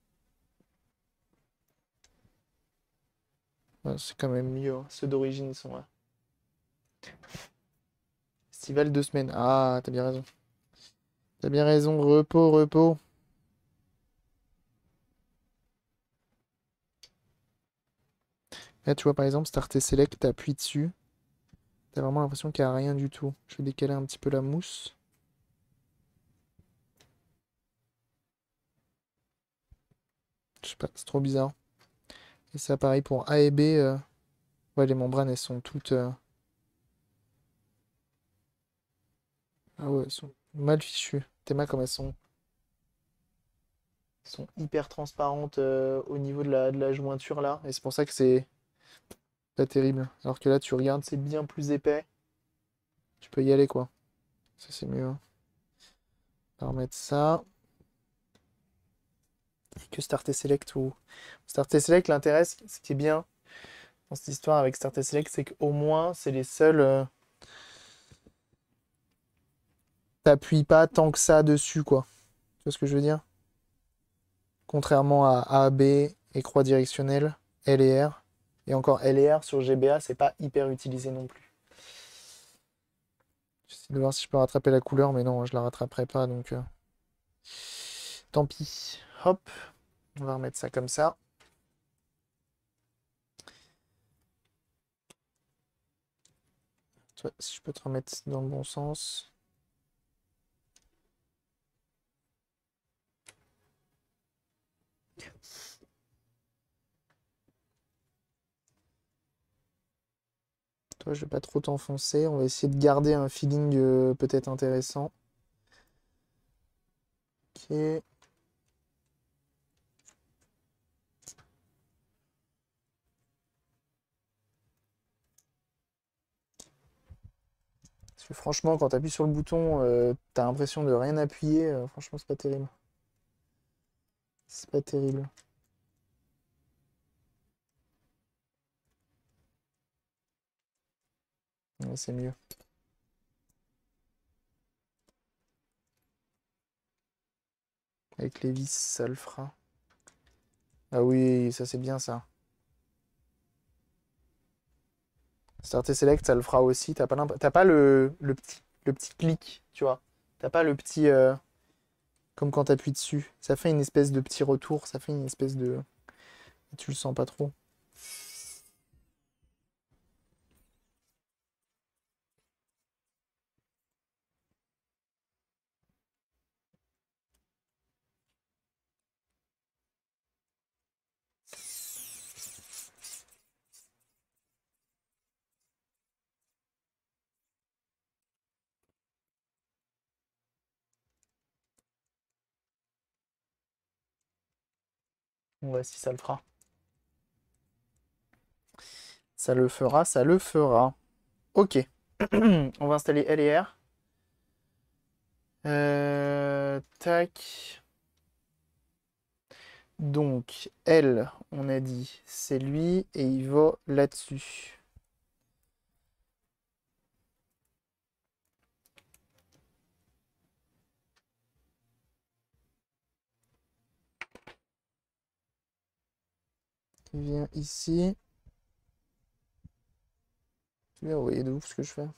euh, ouais, c'est quand même mieux, hein. Ceux d'origine, ils sont là. Festival deux semaines. Ah, t'as bien raison. T'as bien raison. Repos, repos. Là, tu vois, par exemple, Start et Select, t'appuies dessus. T'as vraiment l'impression qu'il n'y a rien du tout. Je vais décaler un petit peu la mousse. Je sais pas, c'est trop bizarre. Et ça, pareil pour A et B. euh, Ouais, les membranes, elles sont toutes... euh, Ah ouais, elles sont mal fichues. T'es mal comme elles sont... elles sont hyper transparentes euh, au niveau de la, de la jointure, là. Et c'est pour ça que c'est pas terrible. Alors que là, tu regardes, c'est bien plus épais. Tu peux y aller, quoi. Ça, c'est mieux, hein. On va remettre ça. Et que Start et Select ou... Start et Select, l'intérêt, ce ce qui est bien dans cette histoire avec Start et Select, c'est qu'au moins, c'est les seuls... euh, T'appuies pas tant que ça dessus, quoi. Tu vois ce que je veux dire? Contrairement à A, B et croix directionnelle, L et R. Et encore, L et R sur G B A, c'est pas hyper utilisé non plus. J'essaie de voir si je peux rattraper la couleur, mais non, je la rattraperai pas, donc euh, tant pis. Hop, on va remettre ça comme ça. Toi, si je peux te remettre dans le bon sens. Toi, je vais pas trop t'enfoncer. On va essayer de garder un feeling euh, peut-être intéressant. Ok. Parce que franchement, quand tu appuies sur le bouton, euh, t'as l'impression de rien appuyer. euh, franchement, c'est pas terrible. C'est pas terrible. Ouais, c'est mieux. Avec les vis, ça le fera. Ah oui, ça c'est bien ça. Start et Select, ça le fera aussi. T'as pas, l'imp- t'as pas le, le petit, le petit clic, tu vois. T'as pas le petit... euh, comme quand t'appuies dessus. Ça fait une espèce de petit retour. Ça fait une espèce de... Tu le sens pas trop. On va si ça le fera. Ça le fera, ça le fera. Ok. On va installer L et R. Euh, tac. Donc, L, on a dit, c'est lui et il va là-dessus. Il vient ici. Tu viens, vous voyez de ouf ce que je fais.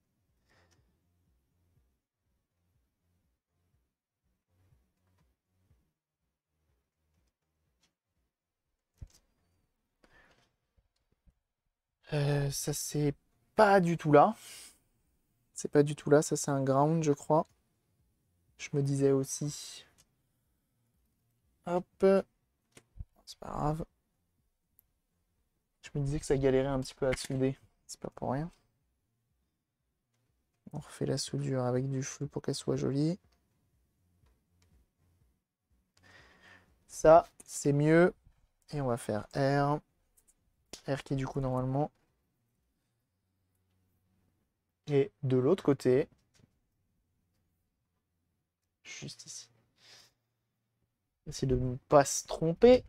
Euh, ça, c'est pas du tout là. C'est pas du tout là. Ça, c'est un ground, je crois. Je me disais aussi. Hop. C'est pas grave. Je me disais que ça galérait un petit peu à souder. C'est pas pour rien. On refait la soudure avec du flou pour qu'elle soit jolie. Ça, c'est mieux. Et on va faire R. R qui, du coup, normalement. Et de l'autre côté. Juste ici. Essayer de ne pas se tromper.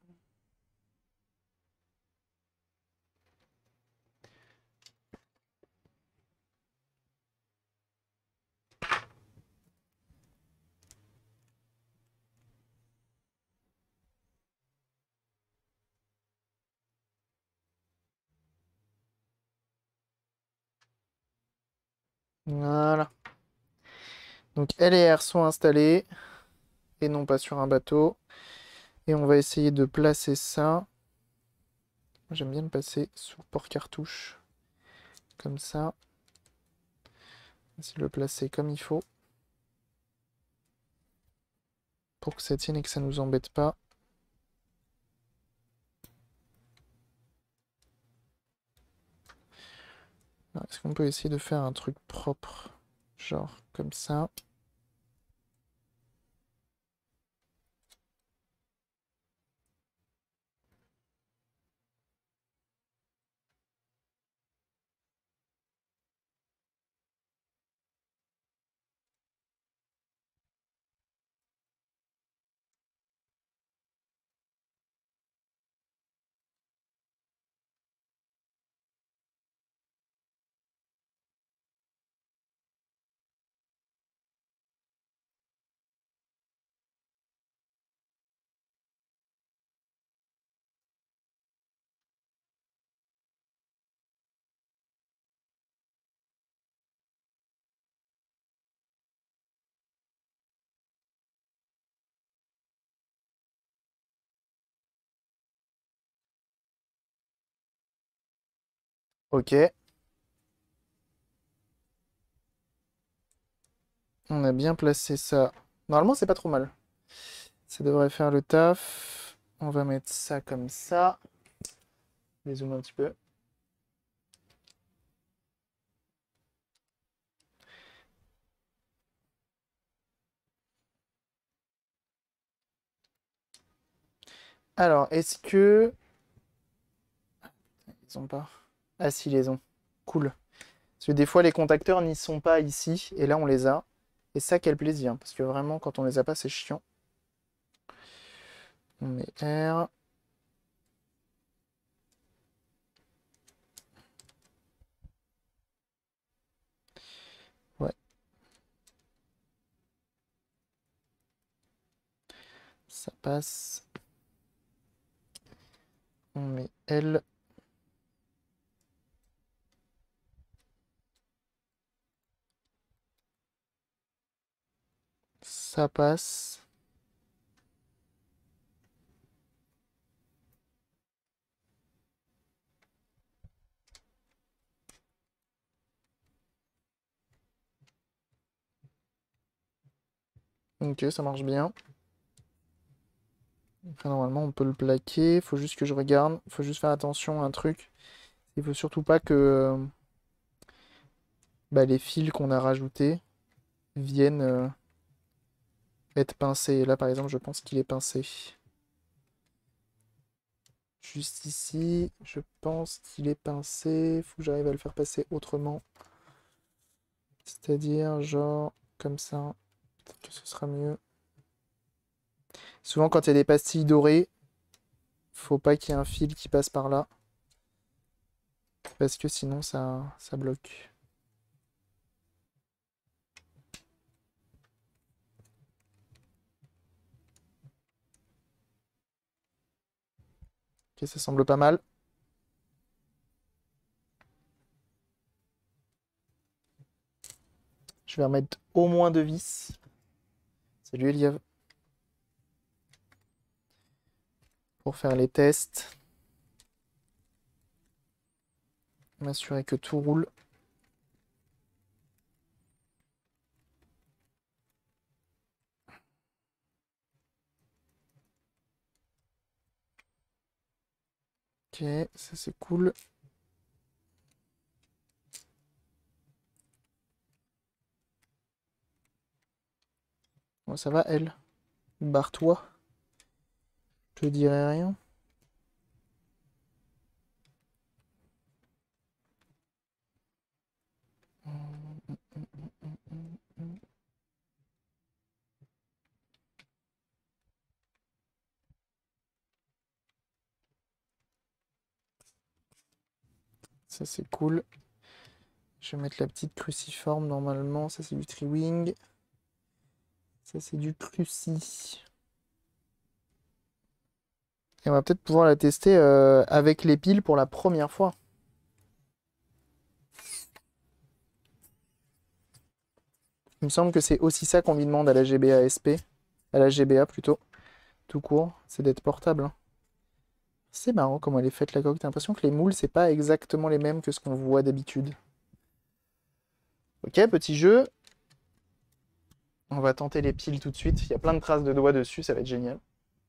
Voilà. Donc L et R sont installés. Et non pas sur un bateau. Et on va essayer de placer ça. J'aime bien le passer sous porte-cartouche. Comme ça. Essayer de le placer comme il faut. Pour que ça tienne et que ça nous embête pas. Est-ce qu'on peut essayer de faire un truc propre? Genre comme ça. Ok. On a bien placé ça. Normalement, c'est pas trop mal. Ça devrait faire le taf. On va mettre ça comme ça. Je vais zoomer un petit peu. Alors, est-ce que... Ils ont pas. Ah si, ils les ont. Cool. Parce que des fois, les contacteurs n'y sont pas ici. Et là, on les a. Et ça, quel plaisir. Parce que vraiment, quand on les a pas, c'est chiant. On met R. Ouais. Ça passe. On met L. Ça passe. Ok, ça marche bien. Après, normalement, on peut le plaquer. Faut juste que je regarde. Faut juste faire attention à un truc. Il faut surtout pas que euh, bah, les fils qu'on a rajoutés viennent euh, être pincés. Et là, par exemple, je pense qu'il est pincé. Juste ici, je pense qu'il est pincé. Faut que j'arrive à le faire passer autrement. C'est-à-dire, genre, comme ça. Peut-être que ce sera mieux. Souvent, quand il y a des pastilles dorées, faut pas qu'il y ait un fil qui passe par là. Parce que sinon, ça, ça bloque. Ok, ça semble pas mal. Je vais remettre au moins deux vis. Salut Eliav. Pour faire les tests. M'assurer que tout roule. Ok, ça c'est cool. Bon, ça va, elle. Barre-toi. Je te dirai rien. Ça c'est cool. Je vais mettre la petite cruciforme normalement. Ça c'est du triwing. Ça c'est du cruci. Et on va peut-être pouvoir la tester euh, avec les piles pour la première fois. Il me semble que c'est aussi ça qu'on lui demande à la G B A S P. À la G B A plutôt. Tout court. C'est d'être portable, hein. C'est marrant comment elle est faite la coque. T'as l'impression que les moules, c'est pas exactement les mêmes que ce qu'on voit d'habitude. Ok, petit jeu. On va tenter les piles tout de suite. Il y a plein de traces de doigts dessus, ça va être génial.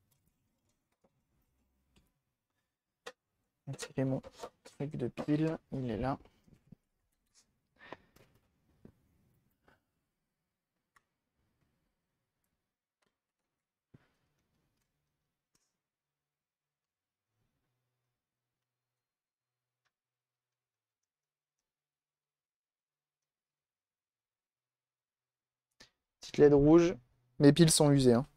Tirer mon truc de pile, il est là. Petite L E D rouge. Mes piles sont usées, hein.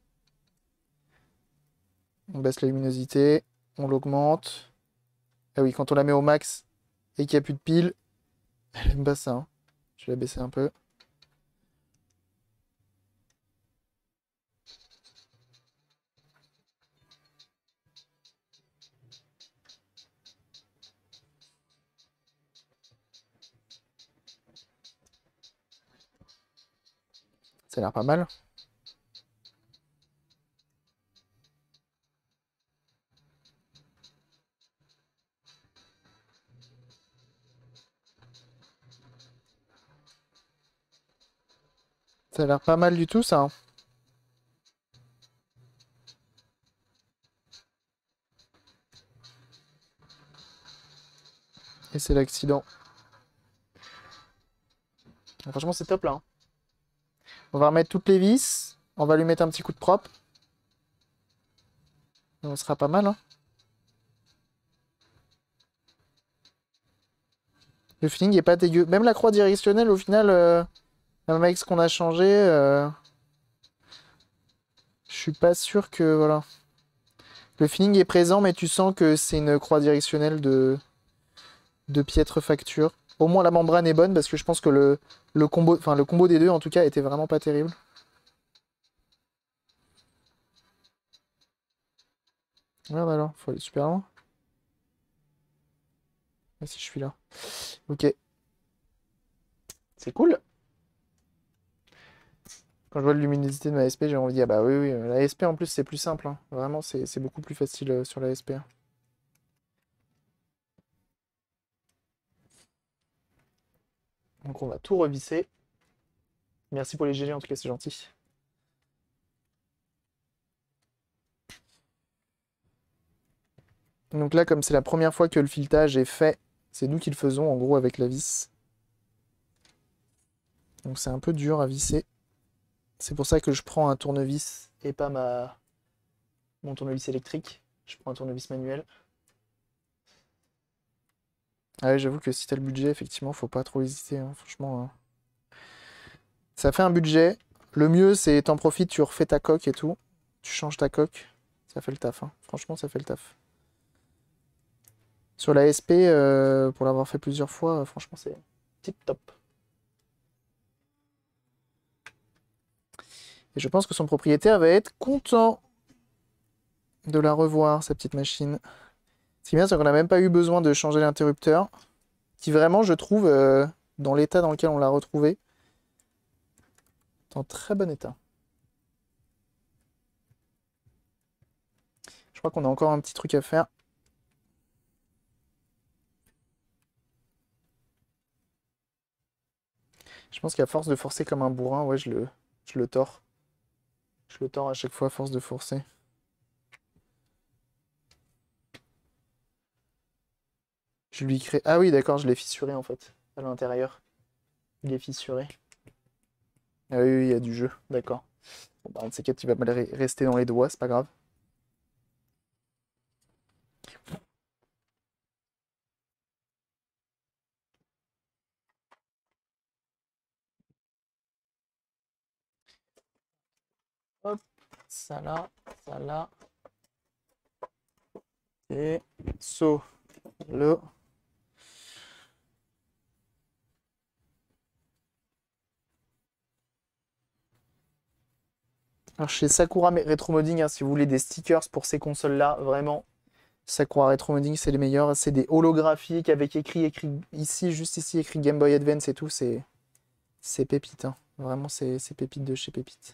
On baisse la luminosité, on l'augmente. Ah oui, quand on la met au max et qu'il n'y a plus de piles, elle aime pas ça, hein. Je vais la baisser un peu. Ça a l'air pas mal. Ça a l'air pas mal du tout, ça. Hein. Et c'est l'accident. Franchement, c'est top là. Hein. On va remettre toutes les vis. On va lui mettre un petit coup de propre. On sera pas mal. Hein. Le feeling est pas dégueu. Même la croix directionnelle, au final, euh, même avec ce qu'on a changé, euh, je suis pas sûr que... Voilà. Le feeling est présent, mais tu sens que c'est une croix directionnelle de, de piètre facture. Au moins, la membrane est bonne, parce que je pense que le, le, combo, enfin, le combo des deux, en tout cas, était vraiment pas terrible. Merde alors, faut aller super loin. Ah si, je suis là. Ok. C'est cool. Quand je vois la luminosité de ma A S P, j'ai envie de dire, bah oui, oui, la A S P en plus c'est plus simple. Hein. Vraiment, c'est beaucoup plus facile euh, sur la A S P. Hein. Donc on va tout revisser. Merci pour les G G en tout cas, c'est gentil. Donc là, comme c'est la première fois que le filetage est fait, c'est nous qui le faisons en gros avec la vis. Donc c'est un peu dur à visser. C'est pour ça que je prends un tournevis et pas ma mon tournevis électrique. Je prends un tournevis manuel. Ah ouais, j'avoue que si t'as le budget, effectivement, faut pas trop hésiter. Hein. Franchement, hein. Ça fait un budget. Le mieux, c'est t'en profites, tu refais ta coque et tout. Tu changes ta coque. Ça fait le taf. Hein. Franchement, ça fait le taf. Sur la S P, euh, pour l'avoir fait plusieurs fois, euh, franchement, c'est tip top. Et je pense que son propriétaire va être content de la revoir, sa petite machine. Ce qui est bien, c'est qu'on n'a même pas eu besoin de changer l'interrupteur, qui vraiment, je trouve, euh, dans l'état dans lequel on l'a retrouvé, est en très bon état. Je crois qu'on a encore un petit truc à faire. Je pense qu'à force de forcer comme un bourrin, ouais, je le, je le tords. Je le tords à chaque fois à force de forcer. Je lui crée... Ah oui, d'accord, je l'ai fissuré en fait, à l'intérieur. Il est fissuré. Ah oui, oui, il y a du jeu, d'accord. Bon, bah, un de ces quatre, il va mal rester dans les doigts, c'est pas grave. Hop, ça là, ça là. Et so, le... Alors chez Sakura Retro Modding, hein, si vous voulez des stickers pour ces consoles-là, vraiment, Sakura Retro Modding, c'est les meilleurs. C'est des holographiques avec écrit, écrit ici, juste ici, écrit Game Boy Advance et tout. C'est c'est pépite. Hein. Vraiment, c'est pépite de chez pépite.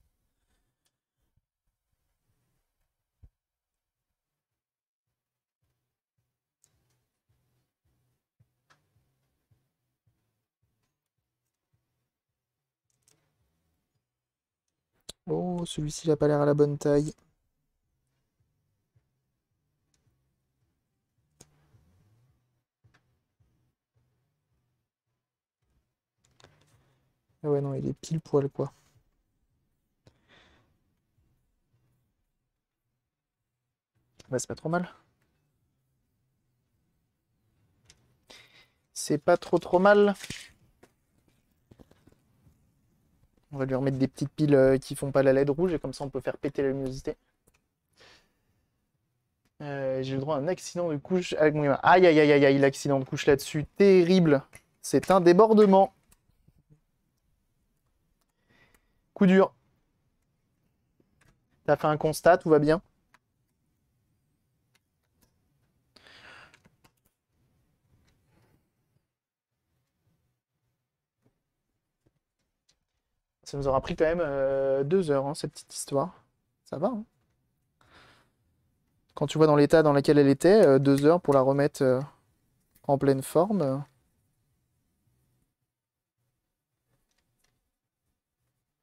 Oh, celui-ci, il a pas l'air à la bonne taille. Ah ouais, non, il est pile poil, quoi. Bah, c'est pas trop mal. C'est pas trop trop mal. On va lui remettre des petites piles euh, qui font pas la L E D rouge et comme ça on peut faire péter la luminosité. Euh, J'ai eu le droit à un accident de couche avec mon gamin. Aïe aïe aïe aïe aïe, l'accident de couche là-dessus, terrible. C'est un débordement. Coup dur. T'as fait un constat, tout va bien? Ça nous aura pris quand même euh, deux heures, hein, cette petite histoire. Ça va, hein. Quand tu vois dans l'état dans lequel elle était, euh, deux heures pour la remettre euh, en pleine forme. euh.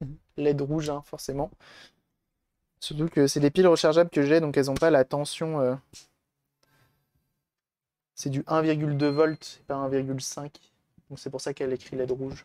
L E D rouge, hein, forcément. Surtout que c'est des piles rechargeables que j'ai, donc elles n'ont pas la tension. euh, C'est du un virgule deux volts, et pas un virgule cinq. Donc c'est pour ça qu'elle écrit L E D rouge.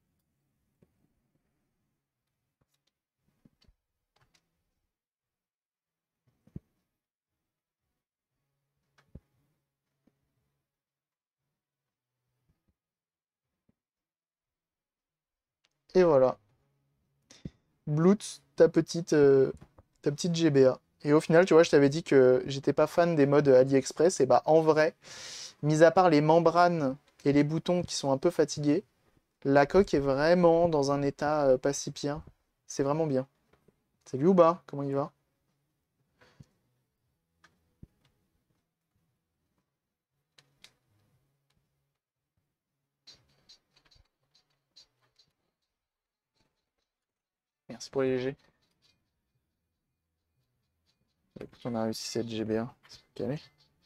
Et voilà. Bloot, ta petite, euh, ta petite G B A. Et au final, tu vois, je t'avais dit que j'étais pas fan des modes AliExpress. Et bah, en vrai, mis à part les membranes et les boutons qui sont un peu fatigués, la coque est vraiment dans un état euh, pas si pire. C'est vraiment bien. Salut Ouba, comment il va? Merci pour les G G. Écoute, on a réussi cette G B A. C'est calé.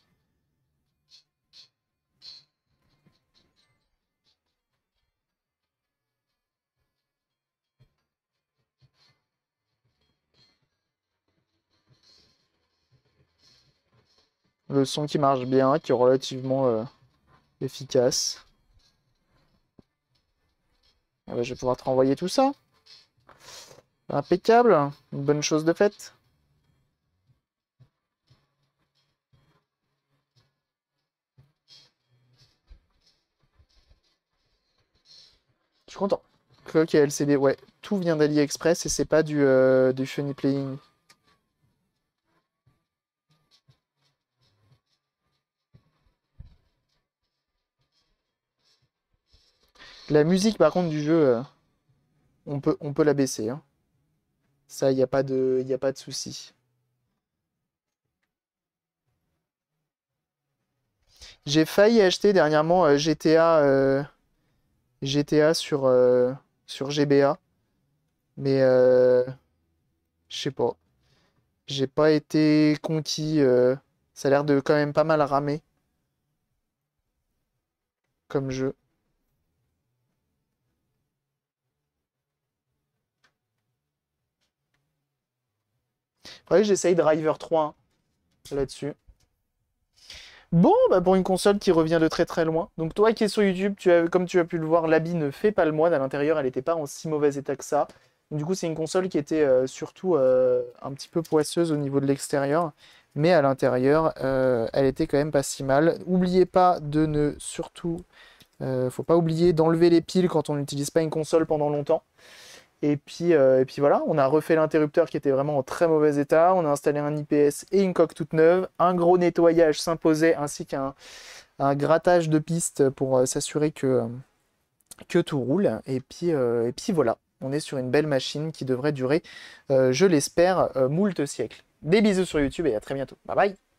Le son qui marche bien, qui est relativement euh, efficace. Ah bah, je vais pouvoir te renvoyer tout ça. Impeccable, une bonne chose de faite. Je suis content. Clock et L C D, ouais, tout vient d'AliExpress et c'est pas du, euh, du Funny Playing. La musique, par contre, du jeu, euh, on peut, on peut la baisser, hein. Ça, il n'y a pas de, y a pas de souci. J'ai failli acheter dernièrement euh, G T A, euh, G T A sur, euh, sur G B A, mais euh, je sais pas. J'ai pas été conquis. euh, Ça a l'air de quand même pas mal ramer comme jeu. Faudrait que j'essaye Driver trois hein, là-dessus. Bon, bah pour une console qui revient de très très loin. Donc toi qui es sur YouTube, tu as, comme tu as pu le voir, l'habit ne fait pas le moine. À l'intérieur, elle n'était pas en si mauvais état que ça. Donc, du coup, c'est une console qui était euh, surtout euh, un petit peu poisseuse au niveau de l'extérieur. Mais à l'intérieur, euh, elle était quand même pas si mal. N'oubliez pas de ne surtout... euh, faut pas oublier d'enlever les piles quand on n'utilise pas une console pendant longtemps. Et puis, euh, et puis voilà, on a refait l'interrupteur qui était vraiment en très mauvais état. On a installé un I P S et une coque toute neuve. Un gros nettoyage s'imposait ainsi qu'un un grattage de piste pour euh, s'assurer que, euh, que tout roule. Et puis, euh, et puis voilà, on est sur une belle machine qui devrait durer, euh, je l'espère, euh, moult siècles. Des bisous sur YouTube et à très bientôt. Bye bye!